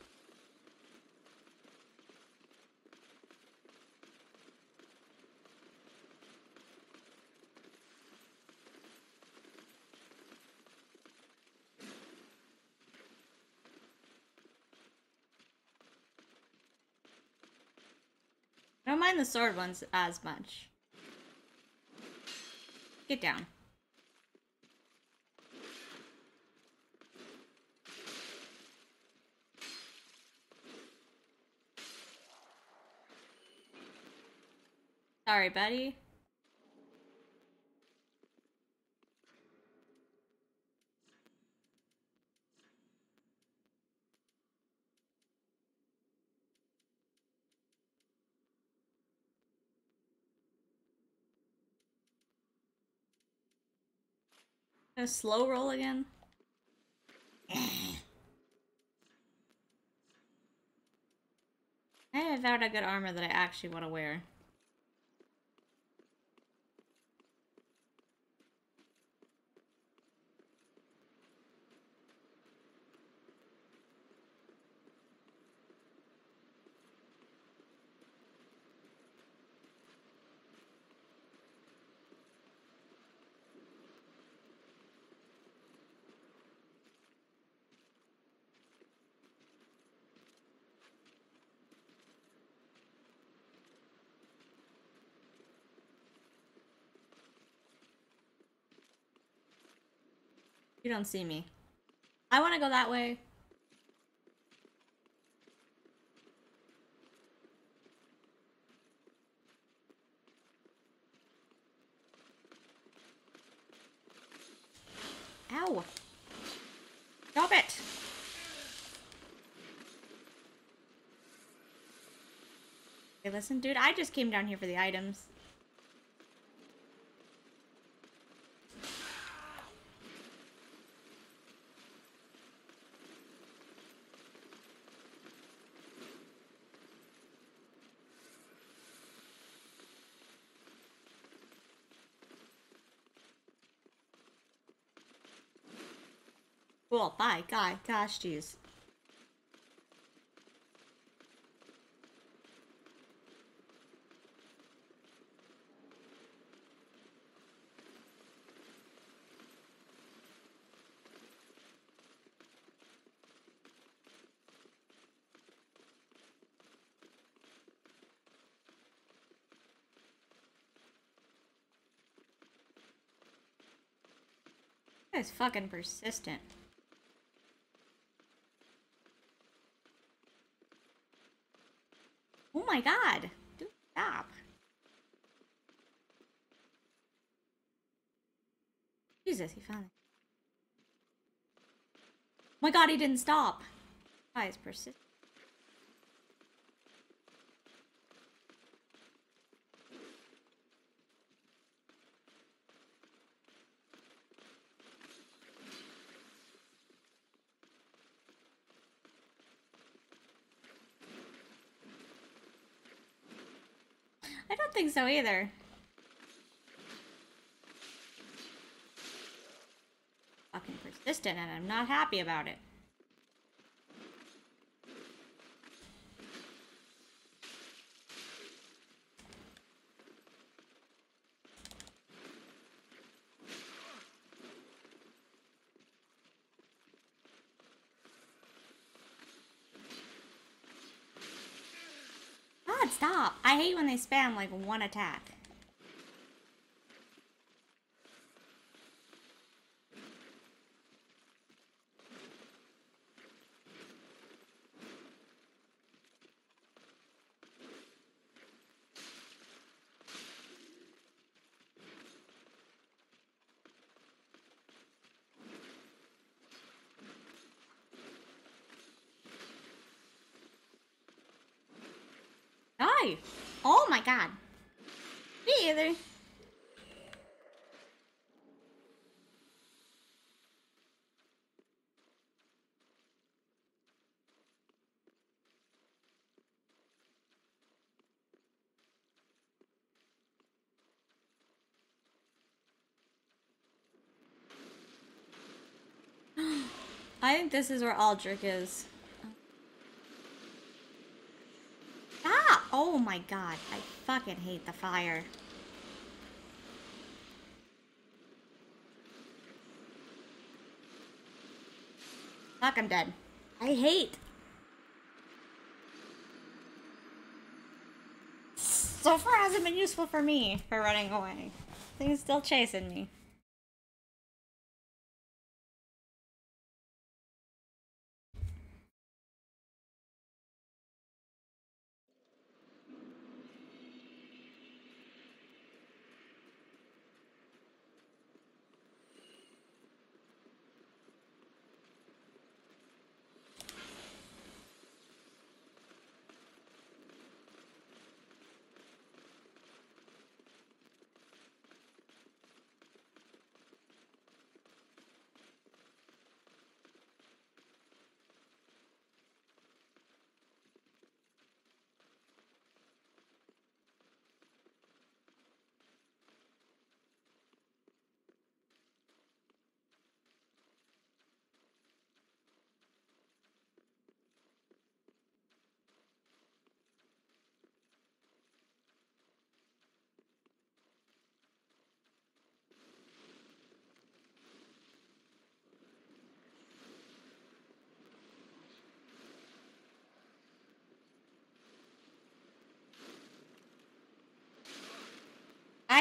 I don't mind the sword ones as much. Get down. Sorry, buddy. A slow roll again? found a good armor that I actually want to wear. You don't see me. I want to go that way. Ow! Stop it! Hey, listen, dude, I just came down here for the items. Cool, bye, guy. Gosh, jeez. That guy's fucking persistent. Oh my god! Dude, stop. Jesus, he found it. Oh my god, he didn't stop. Guy is persistent. I don't think so either. Fucking persistent, and I'm not happy about it. God, stop! I hate when they spam like one attack. Die! Oh my god. Me either. I think this is where Aldrich is. Ah! Oh my god. I fucking hate the fire. Fuck, I'm dead. I hate. So far hasn't been useful for me for running away. Thing's still chasing me.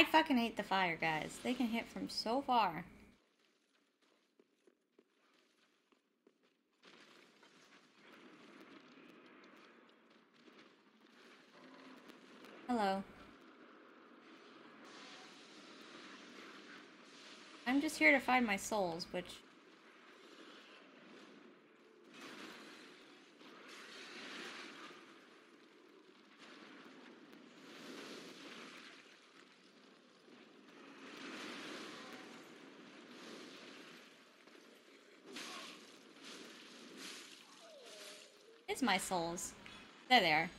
I fucking hate the fire guys. They can hit from so far. Hello. I'm just here to find my souls, which... is my souls. There they are.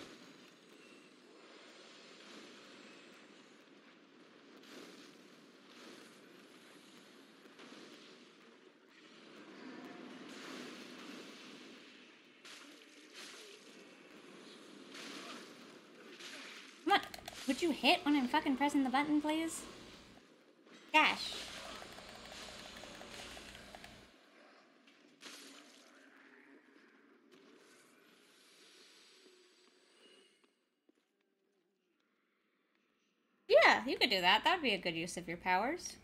Come on. Would you hit when I'm fucking pressing the button, please? Gosh. Yeah, you could do that. That would be a good use of your powers.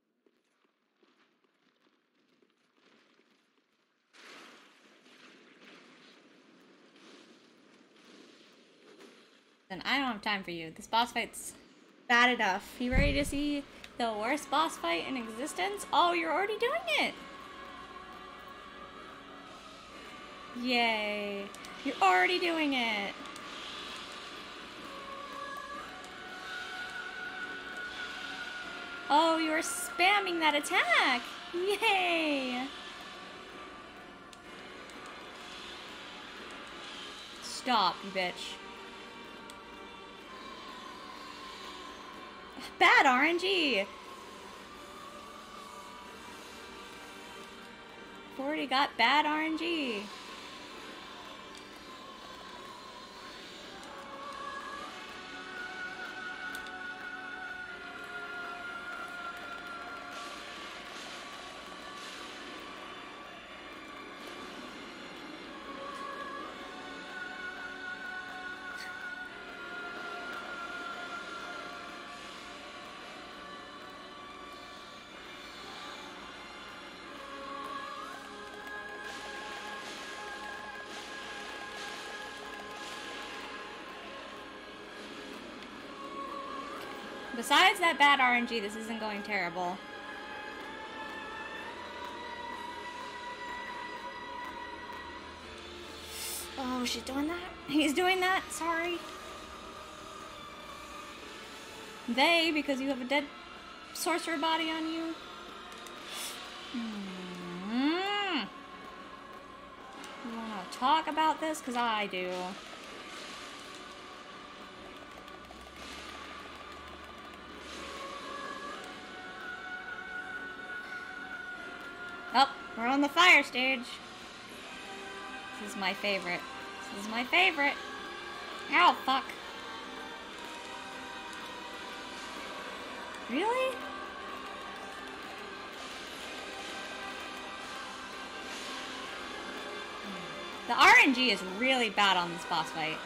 Then I don't have time for you. This boss fight's bad enough. You ready to see the worst boss fight in existence? Oh, you're already doing it! Yay. You're already doing it! Oh, you were spamming that attack! Yay! Stop, you bitch. Bad R N G! Already got bad R N G. Besides that bad R N G, this isn't going terrible. Oh, she's doing that? He's doing that? Sorry. They, because you have a dead sorcerer body on you. Mm-hmm. You want to talk about this? Because I do. Oh, we're on the fire stage. This is my favorite. This is my favorite. Ow, fuck. Really? The R N G is really bad on this boss fight.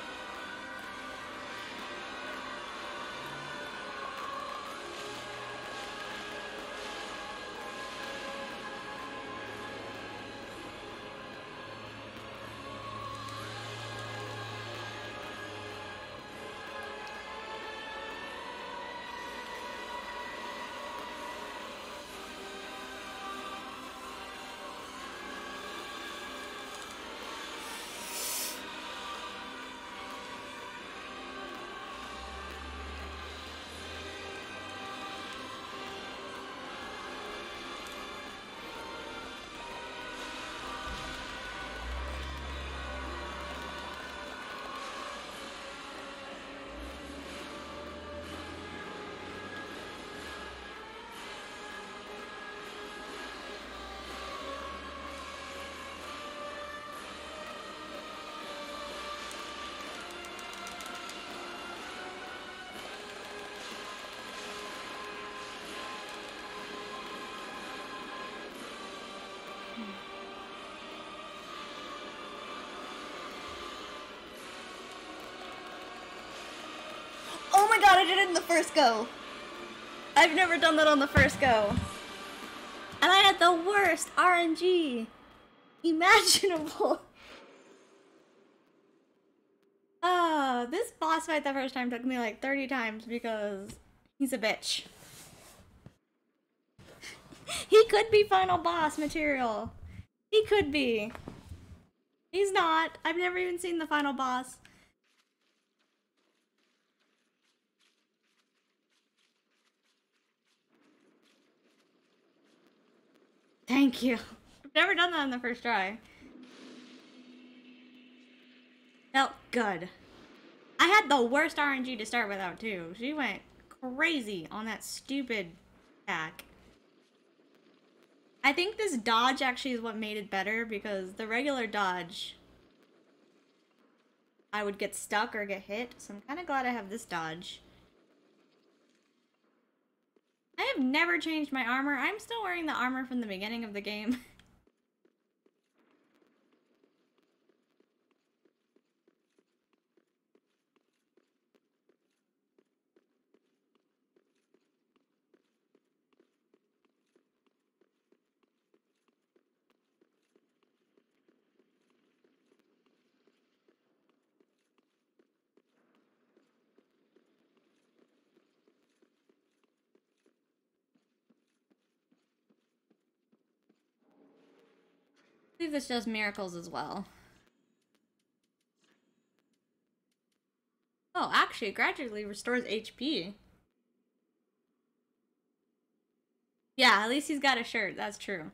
Oh my god, I did it in the first go! I've never done that on the first go. And I had the worst R N G imaginable. Uh, this boss fight the first time took me like thirty times because he's a bitch. He could be final boss material. He could be. He's not. I've never even seen the final boss. Thank you. I've never done that on the first try. Felt good. I had the worst R N G to start without too. She went crazy on that stupid attack. I think this dodge actually is what made it better because the regular dodge I would get stuck or get hit, so I'm kind of glad I have this dodge. I have never changed my armor. I'm still wearing the armor from the beginning of the game. I believe this does miracles as well. Oh, actually, it gradually restores H P. Yeah, at least he's got a shirt. That's true.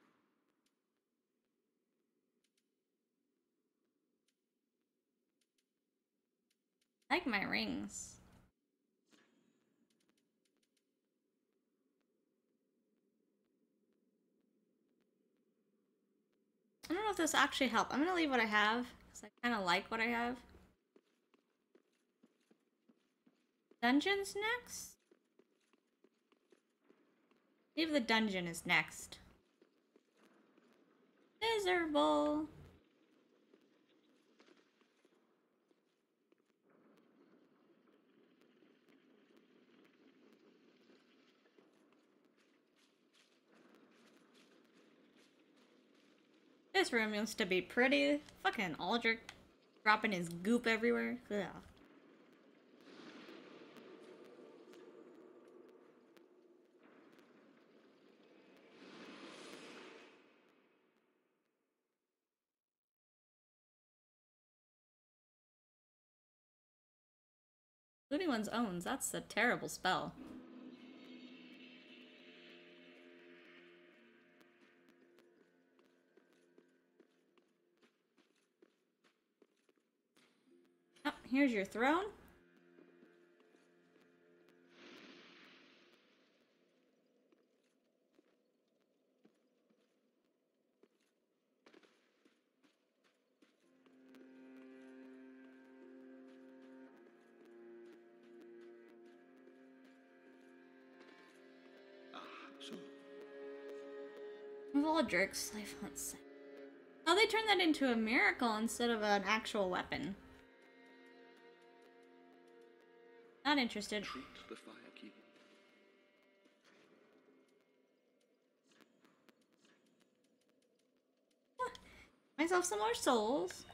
I like my rings. I don't know if this actually helps. I'm gonna leave what I have, because I kind of like what I have. Dungeons next? Leave the dungeon is next. Miserable. This room used to be pretty. Fucking Aldrich dropping his goop everywhere. Ugh. Including one's own. That's a terrible spell. Oh, here's your throne. So, With Aldrich's life, let's see. Oh, they turned that into a miracle instead of an actual weapon. Not interested. treat the firekeeper. Myself some more souls.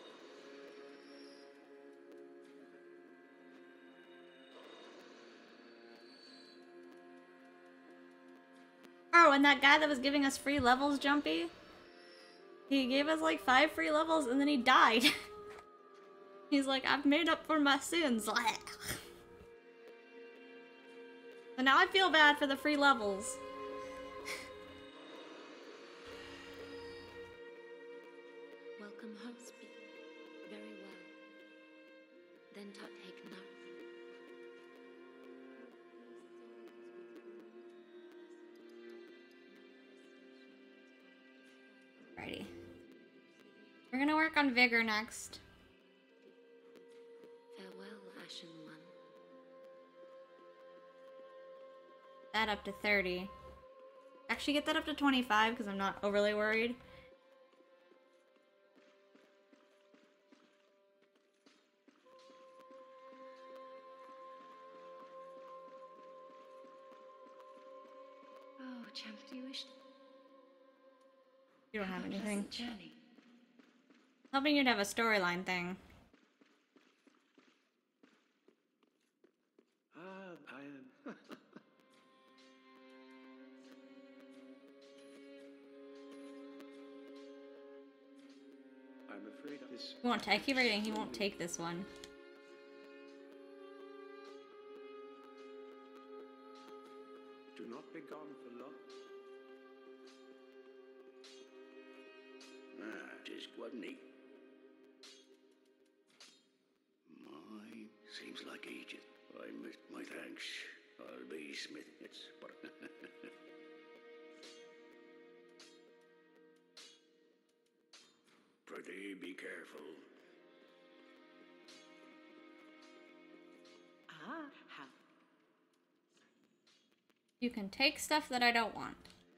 Oh, and that guy that was giving us free levels, Jumpy? He gave us like five free levels and then he died. He's like, I've made up for my sins. So now I feel bad for the free levels. Welcome home, speak. Very well. Then tot take note. Alrighty. We're gonna work on vigor next. Farewell, Ashen One. That up to thirty. Actually get that up to twenty-five because I'm not overly worried. Champ, do you wish? You don't have anything. Pleasant journey. Hoping you'd have a storyline thing. Ah, I am. I'm afraid this. He won't take. I keep reading. He won't take this one. Do not be gone for long. Ah, just wasn't he? My, seems like Egypt. I missed my thanks. I'll be Smith. It's but. Prithee, be careful. Ah, how? You can take stuff that I don't want.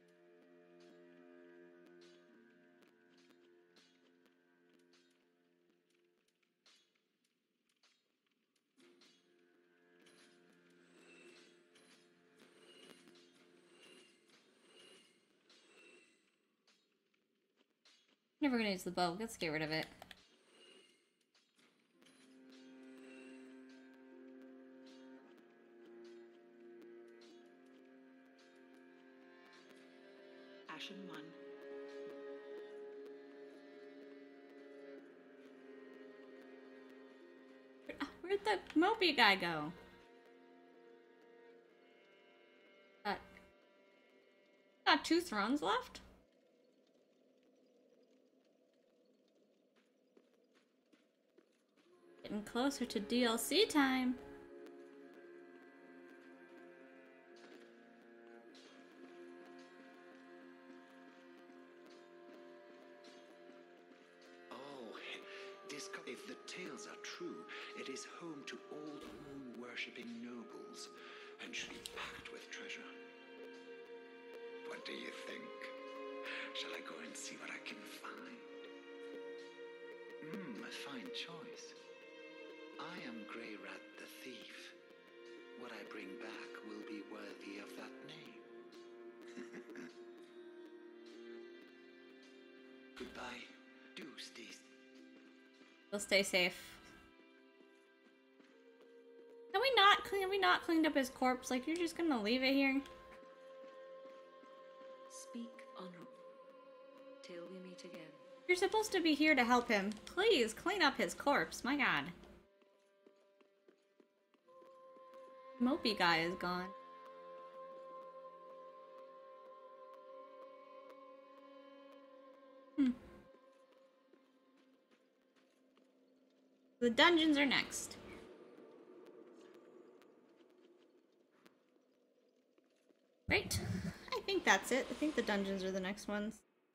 Never gonna use the bow. Let's get rid of it. Ashen one. Where'd the mopey guy go? Got, got two thrones left? Getting closer to D L C time. Oh, disco- if the tales are true, it is home to old moon-worshipping nobles and should be packed with treasure. What do you think? Shall I go and see what I can find? Hmm, a fine choice. I am Grey Rat the Thief. What I bring back will be worthy of that name. Goodbye. Do stay. We'll stay safe. Have we not clean? Have we not cleaned up his corpse? Like, you're just gonna leave it here? Speak honorable till we meet again. You're supposed to be here to help him. Please clean up his corpse. My God. Mopey guy is gone. Hmm. The dungeons are next. Right. I think that's it. I think the dungeons are the next ones.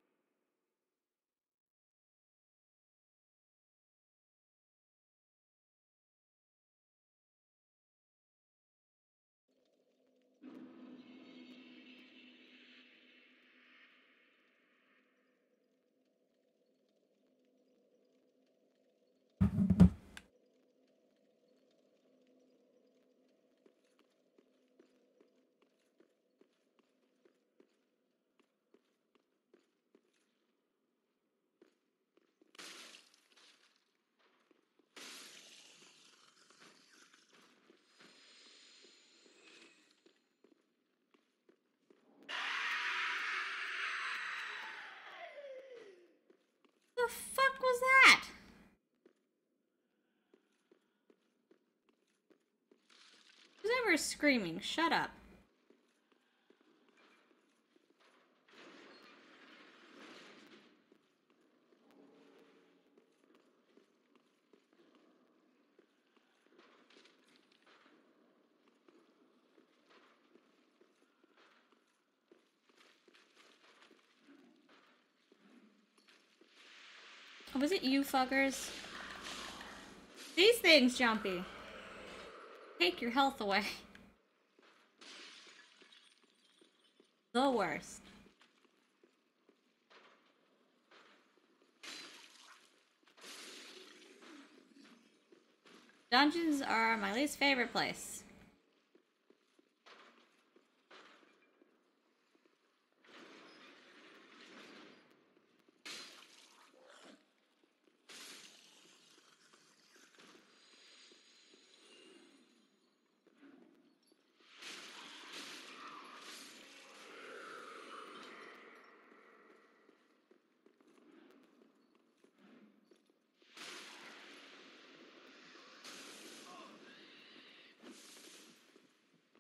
The fuck was that? Who's ever screaming? Shut up. Oh, was it you fuckers? These things, Jumpy. Take your health away. The worst. Dungeons are my least favorite place.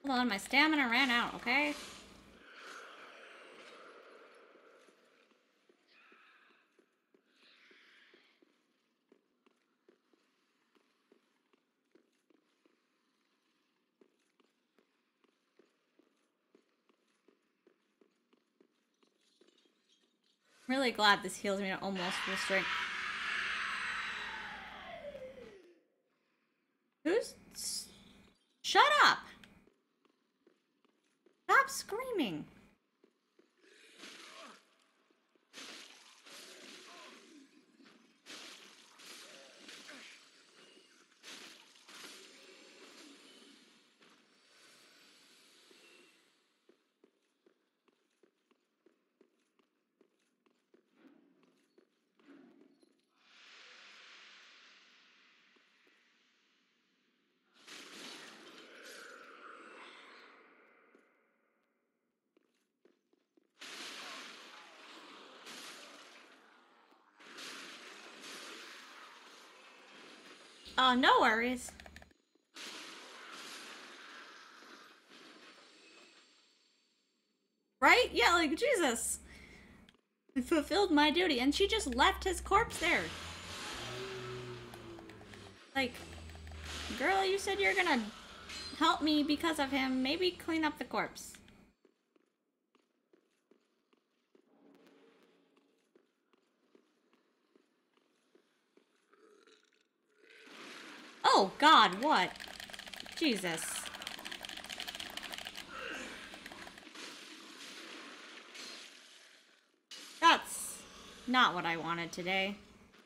Hold on, my stamina ran out, okay? I'm really glad this heals me to almost full strength. Who's... Shut up! Stop screaming! Oh, no worries. Right? Yeah, like, Jesus. I fulfilled my duty, and she just left his corpse there. Like, girl, you said you're gonna help me because of him. Maybe clean up the corpse. Oh, God, what? Jesus. That's not what I wanted today.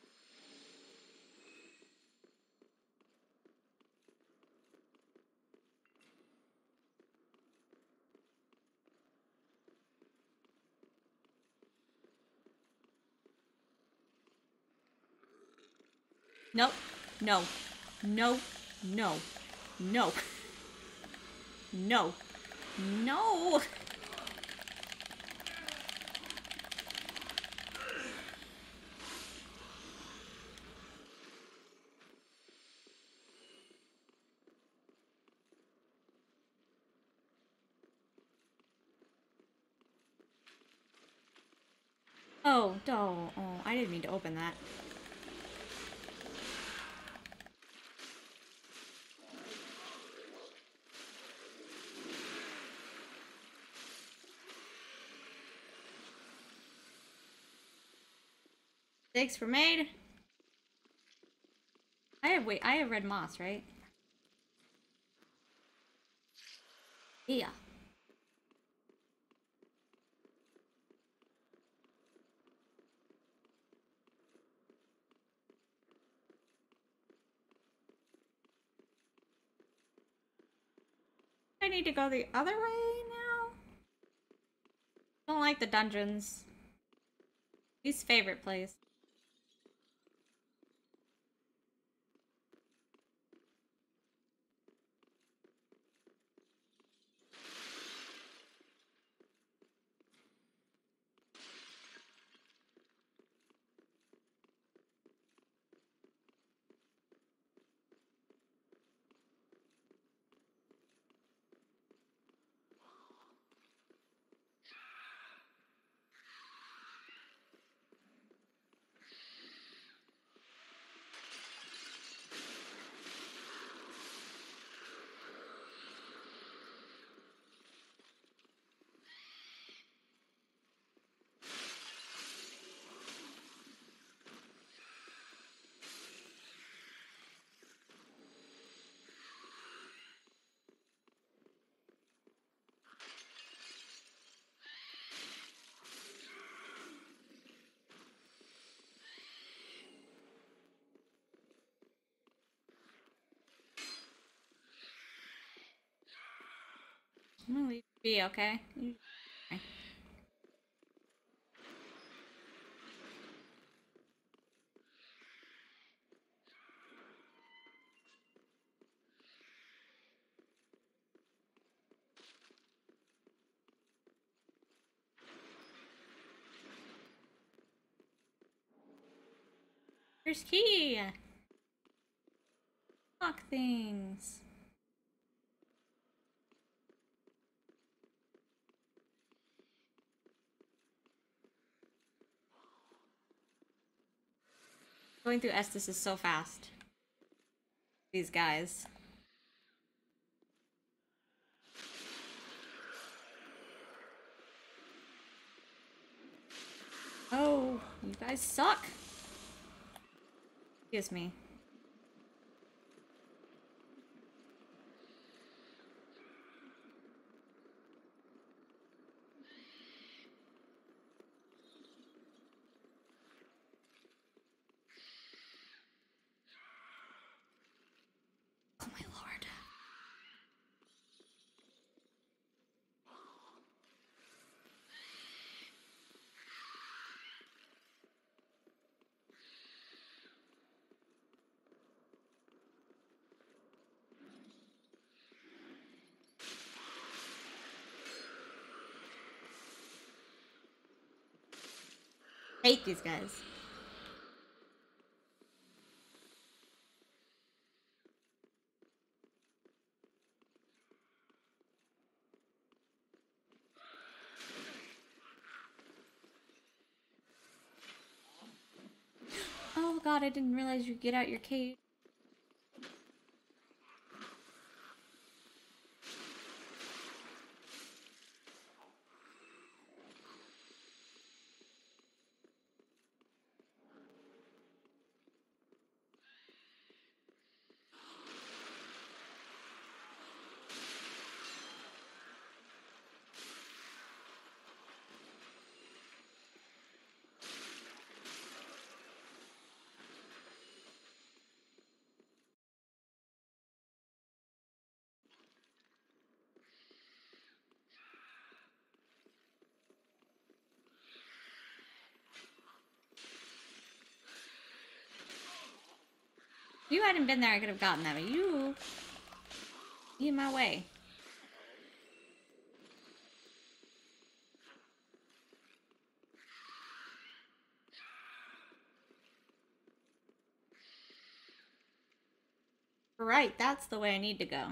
Nope. No. No. No. No. No. No. Oh, no. Oh, I didn't mean to open that. Mistakes were made. I have, wait, I have red moss, right? Yeah. I need to go the other way now? Don't like the dungeons. Least favorite place. I'm gonna leave you be, okay? You- okay. Here's key! Lock things. Going through Estes is so fast. These guys. Oh, you guys suck. Excuse me. Oh my lord. Hate these guys. Oh god, I didn't realize you get out your cage. If you hadn't been there, I could have gotten that, but you... Be in my way. Right, that's the way I need to go.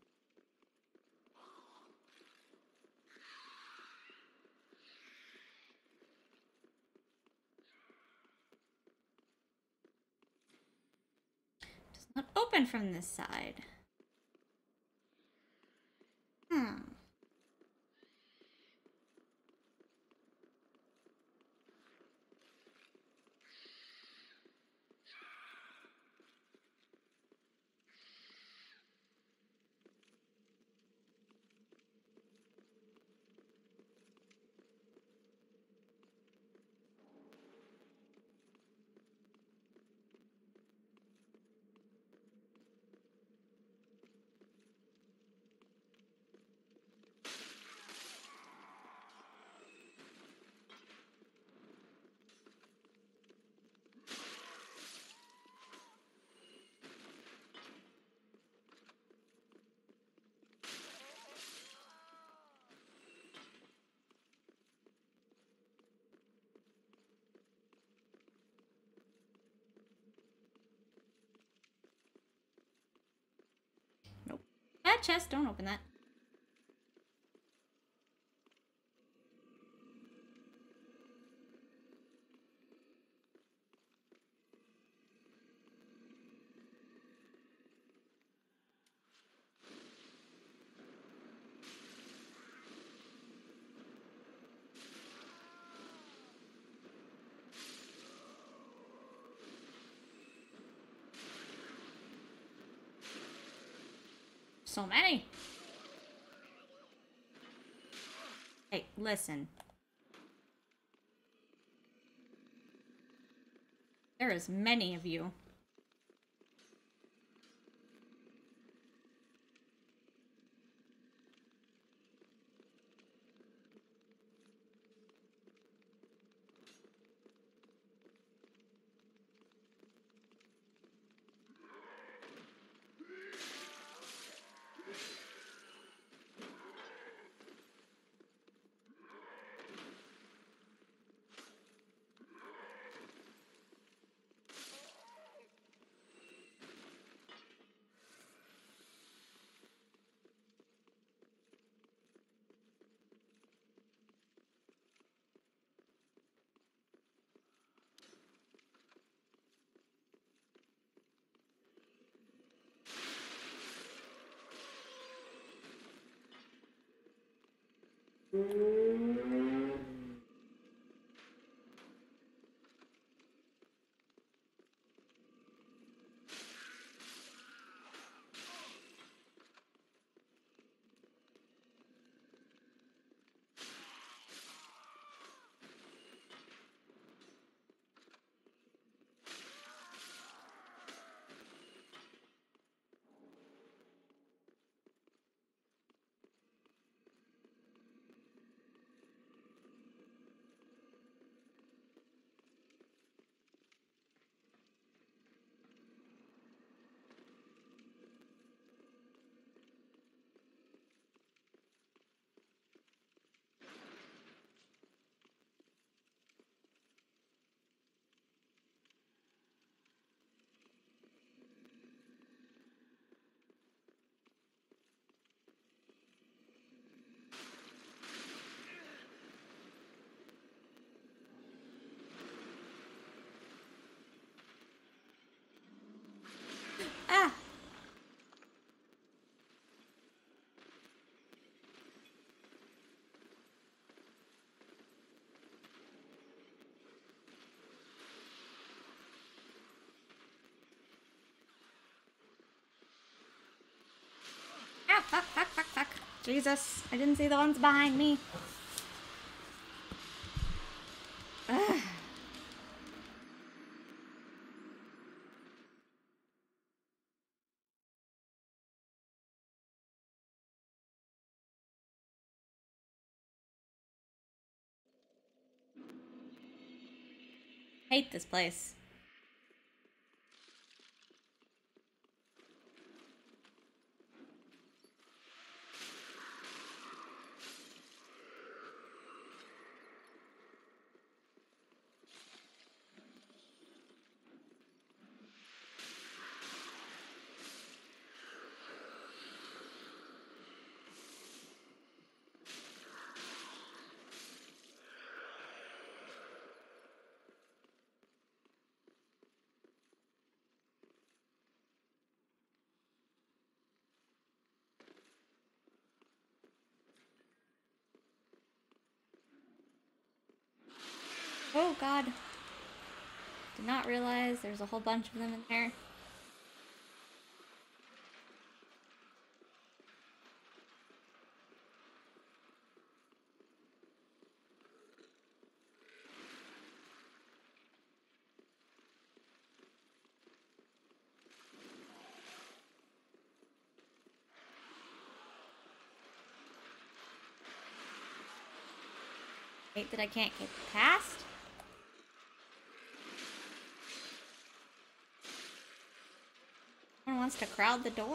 Does not open from this side. Hmm. Nope. That chest, don't open that. So many. Hey, listen. There is many of you. Ah! Ah, fuck, fuck, fuck, fuck. Jesus, I didn't see the ones behind me. Ugh. Hate this place. Oh god. Did not realize there's a whole bunch of them in there. Wait, that I can't get past? Someone wants to crowd the door?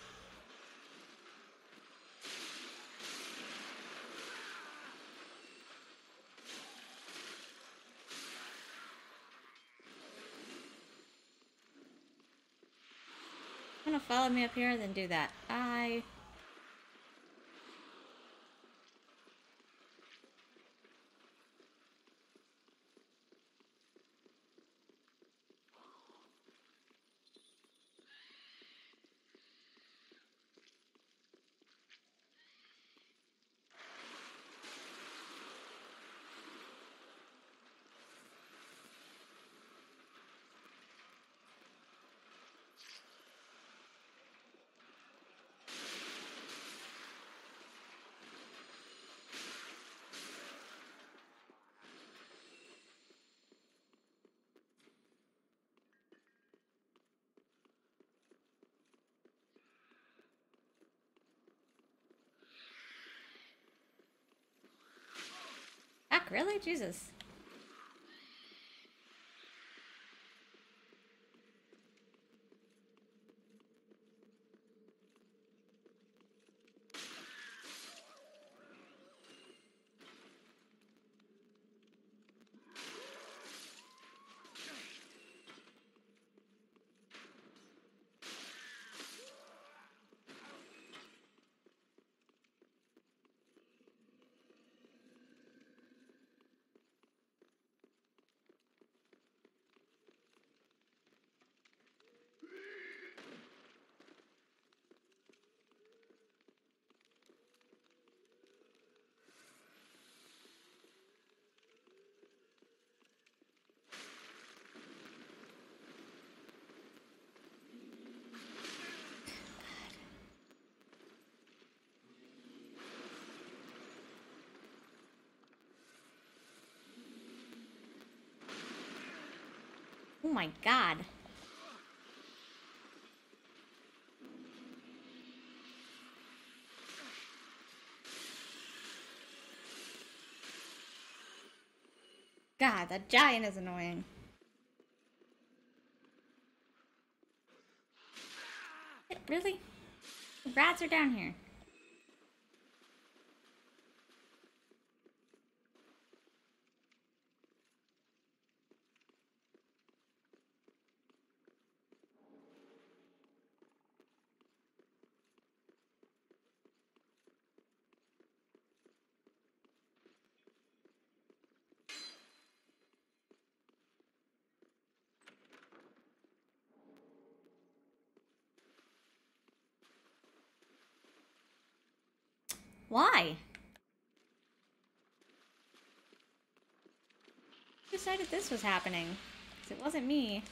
I'm gonna follow me up here, then do that. I... Fuck, really? Jesus. Oh my god. God, that giant is annoying. Really? The rats are down here. Why? Who decided this was happening? Because it wasn't me.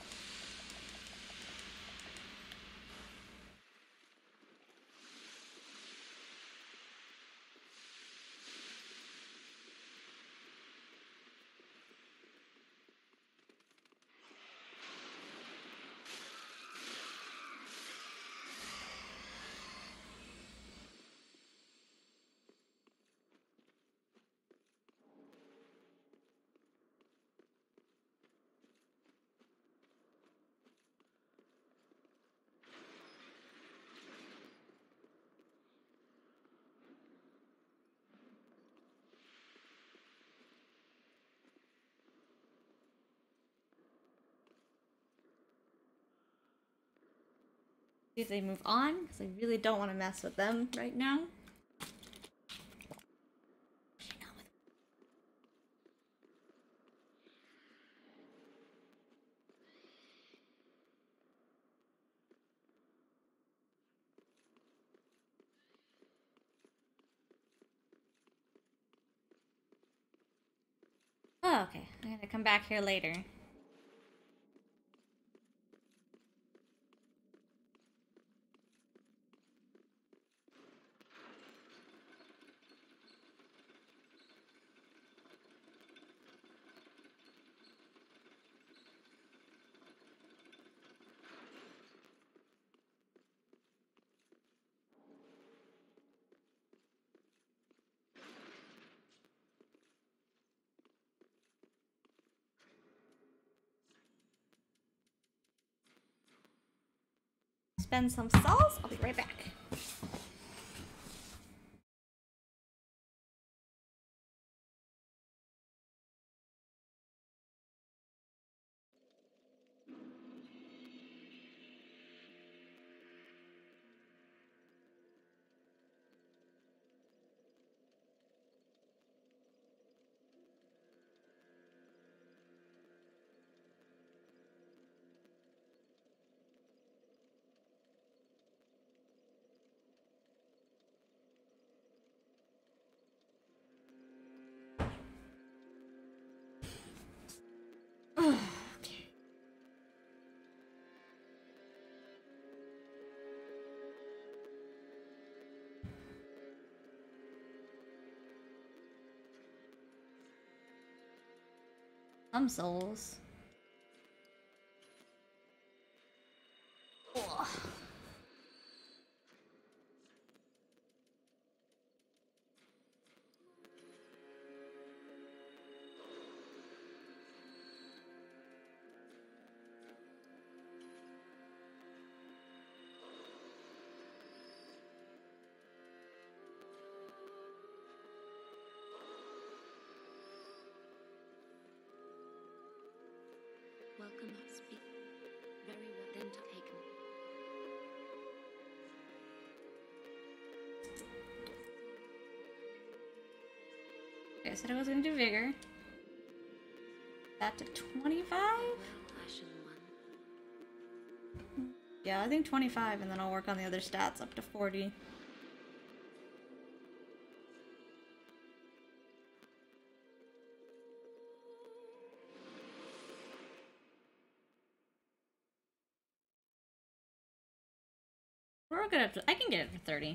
See if they move on, because I really don't want to mess with them right now. Oh, okay. I'm gonna come back here later. Spend some sauce. I'll be right back. Okay. Some souls. Ugh. Welcome, speak. Very well, then taken. Okay, I said I was gonna do vigor. That to twenty-five? Ashen one. Yeah, I think twenty-five, and then I'll work on the other stats up to forty. We're good up to, I can get it to thirty.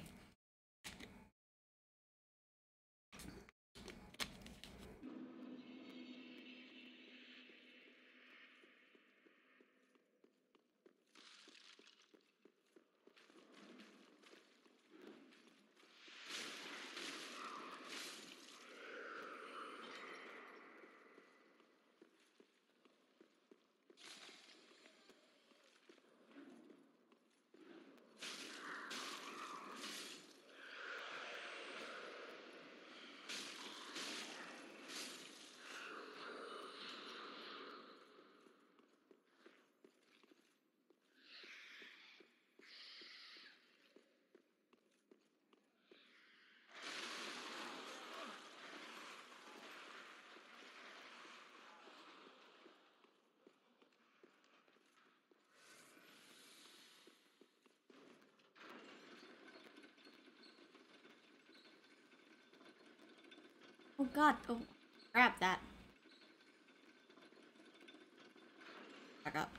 Oh god, oh, grab that. Back up.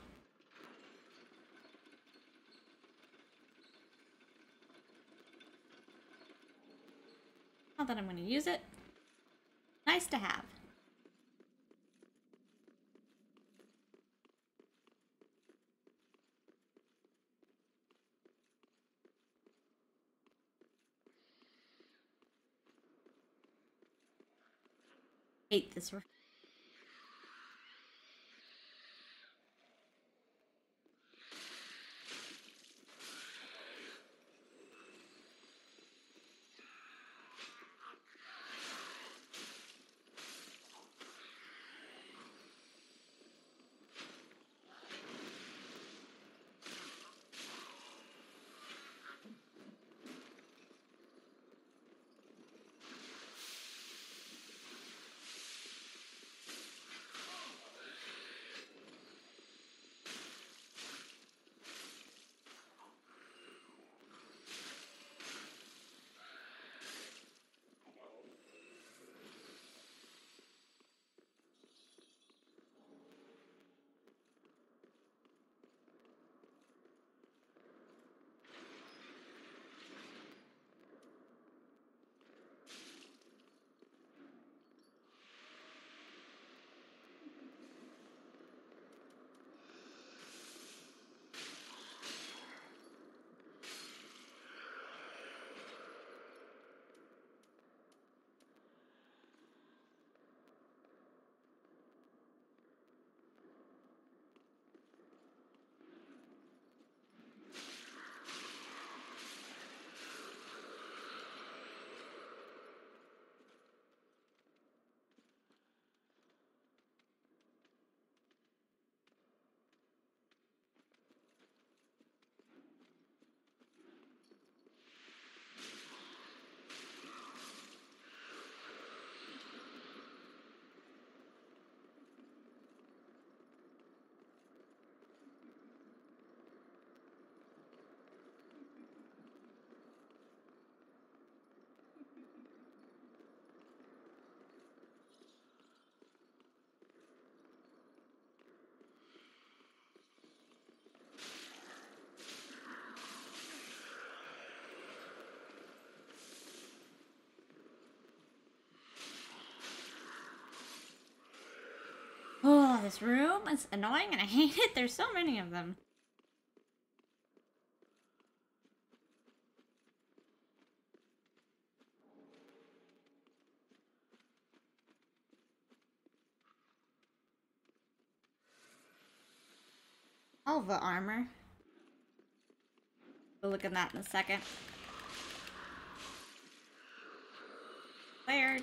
Not that I'm gonna use it. Nice to have. Hate this. Oh, this room is annoying and I hate it. There's so many of them. All the armor. We'll look at that in a second. Cleared.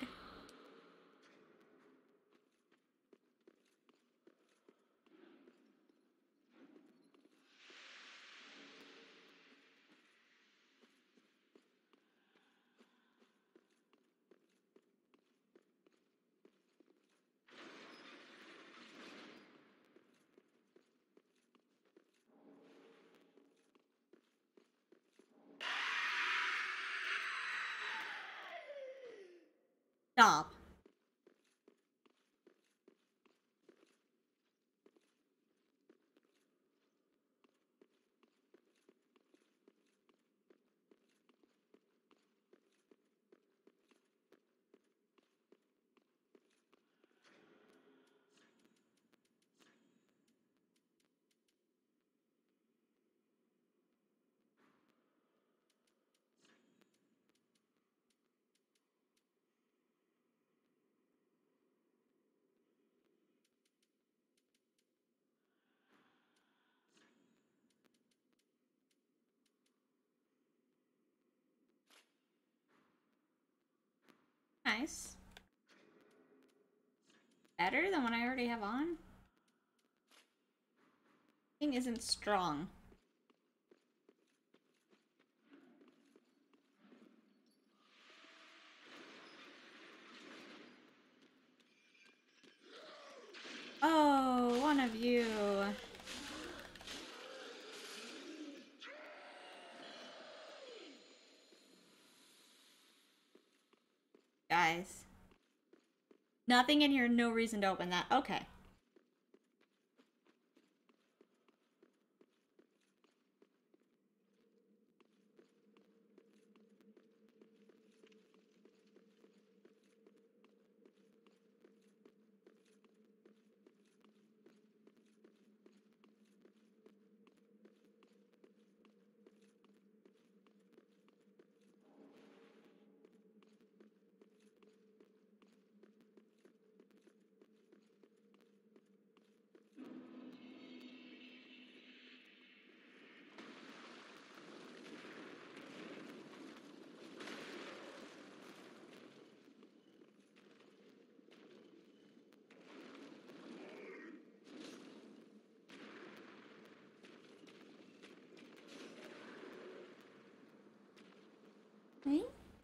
Stop. Nice. Better than what I already have on? Thing isn't strong. Oh, one of you. Guys. Nothing in here, no reason to open that. Okay. Right?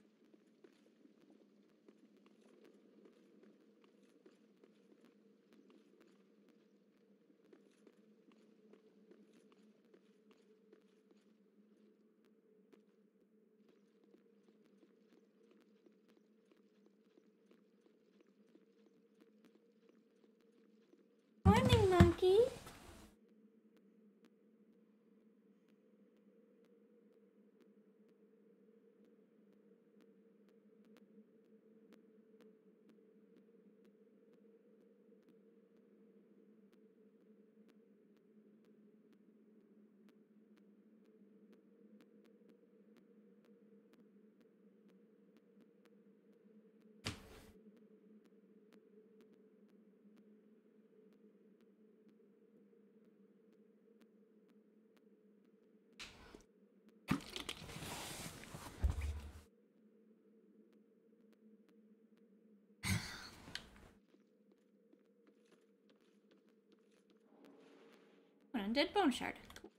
Morning, monkey. An undead bone shard. Cool.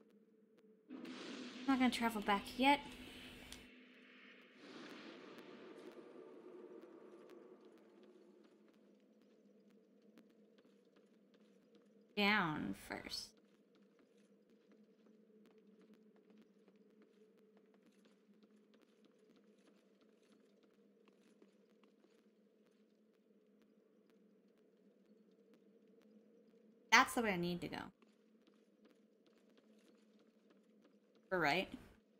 Not gonna travel back yet. Down first. That's the way I need to go. We're right.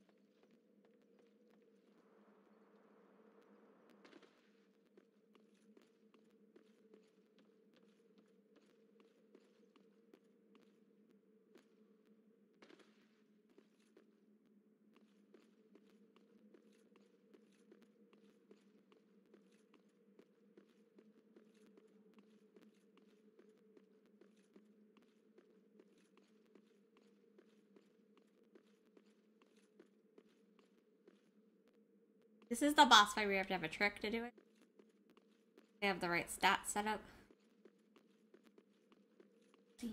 This is the boss fight where you have to have a trick to do it. They have the right stats set up. See.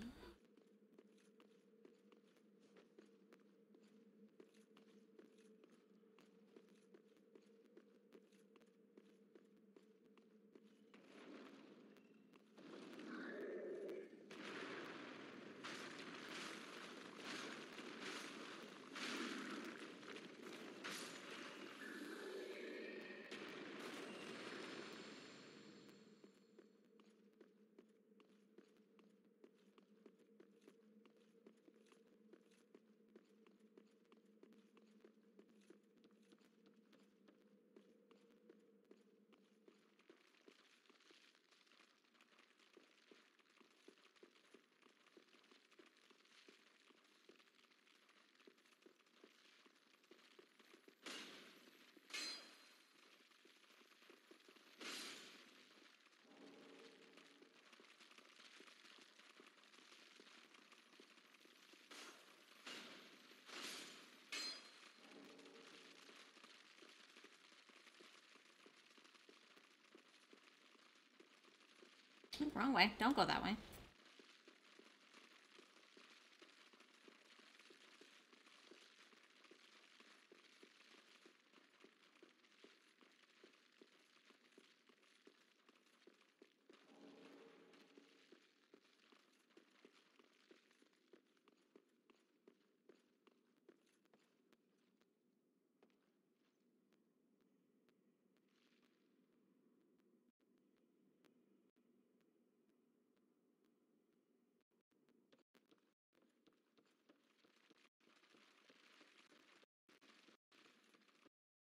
Wrong way. Don't go that way.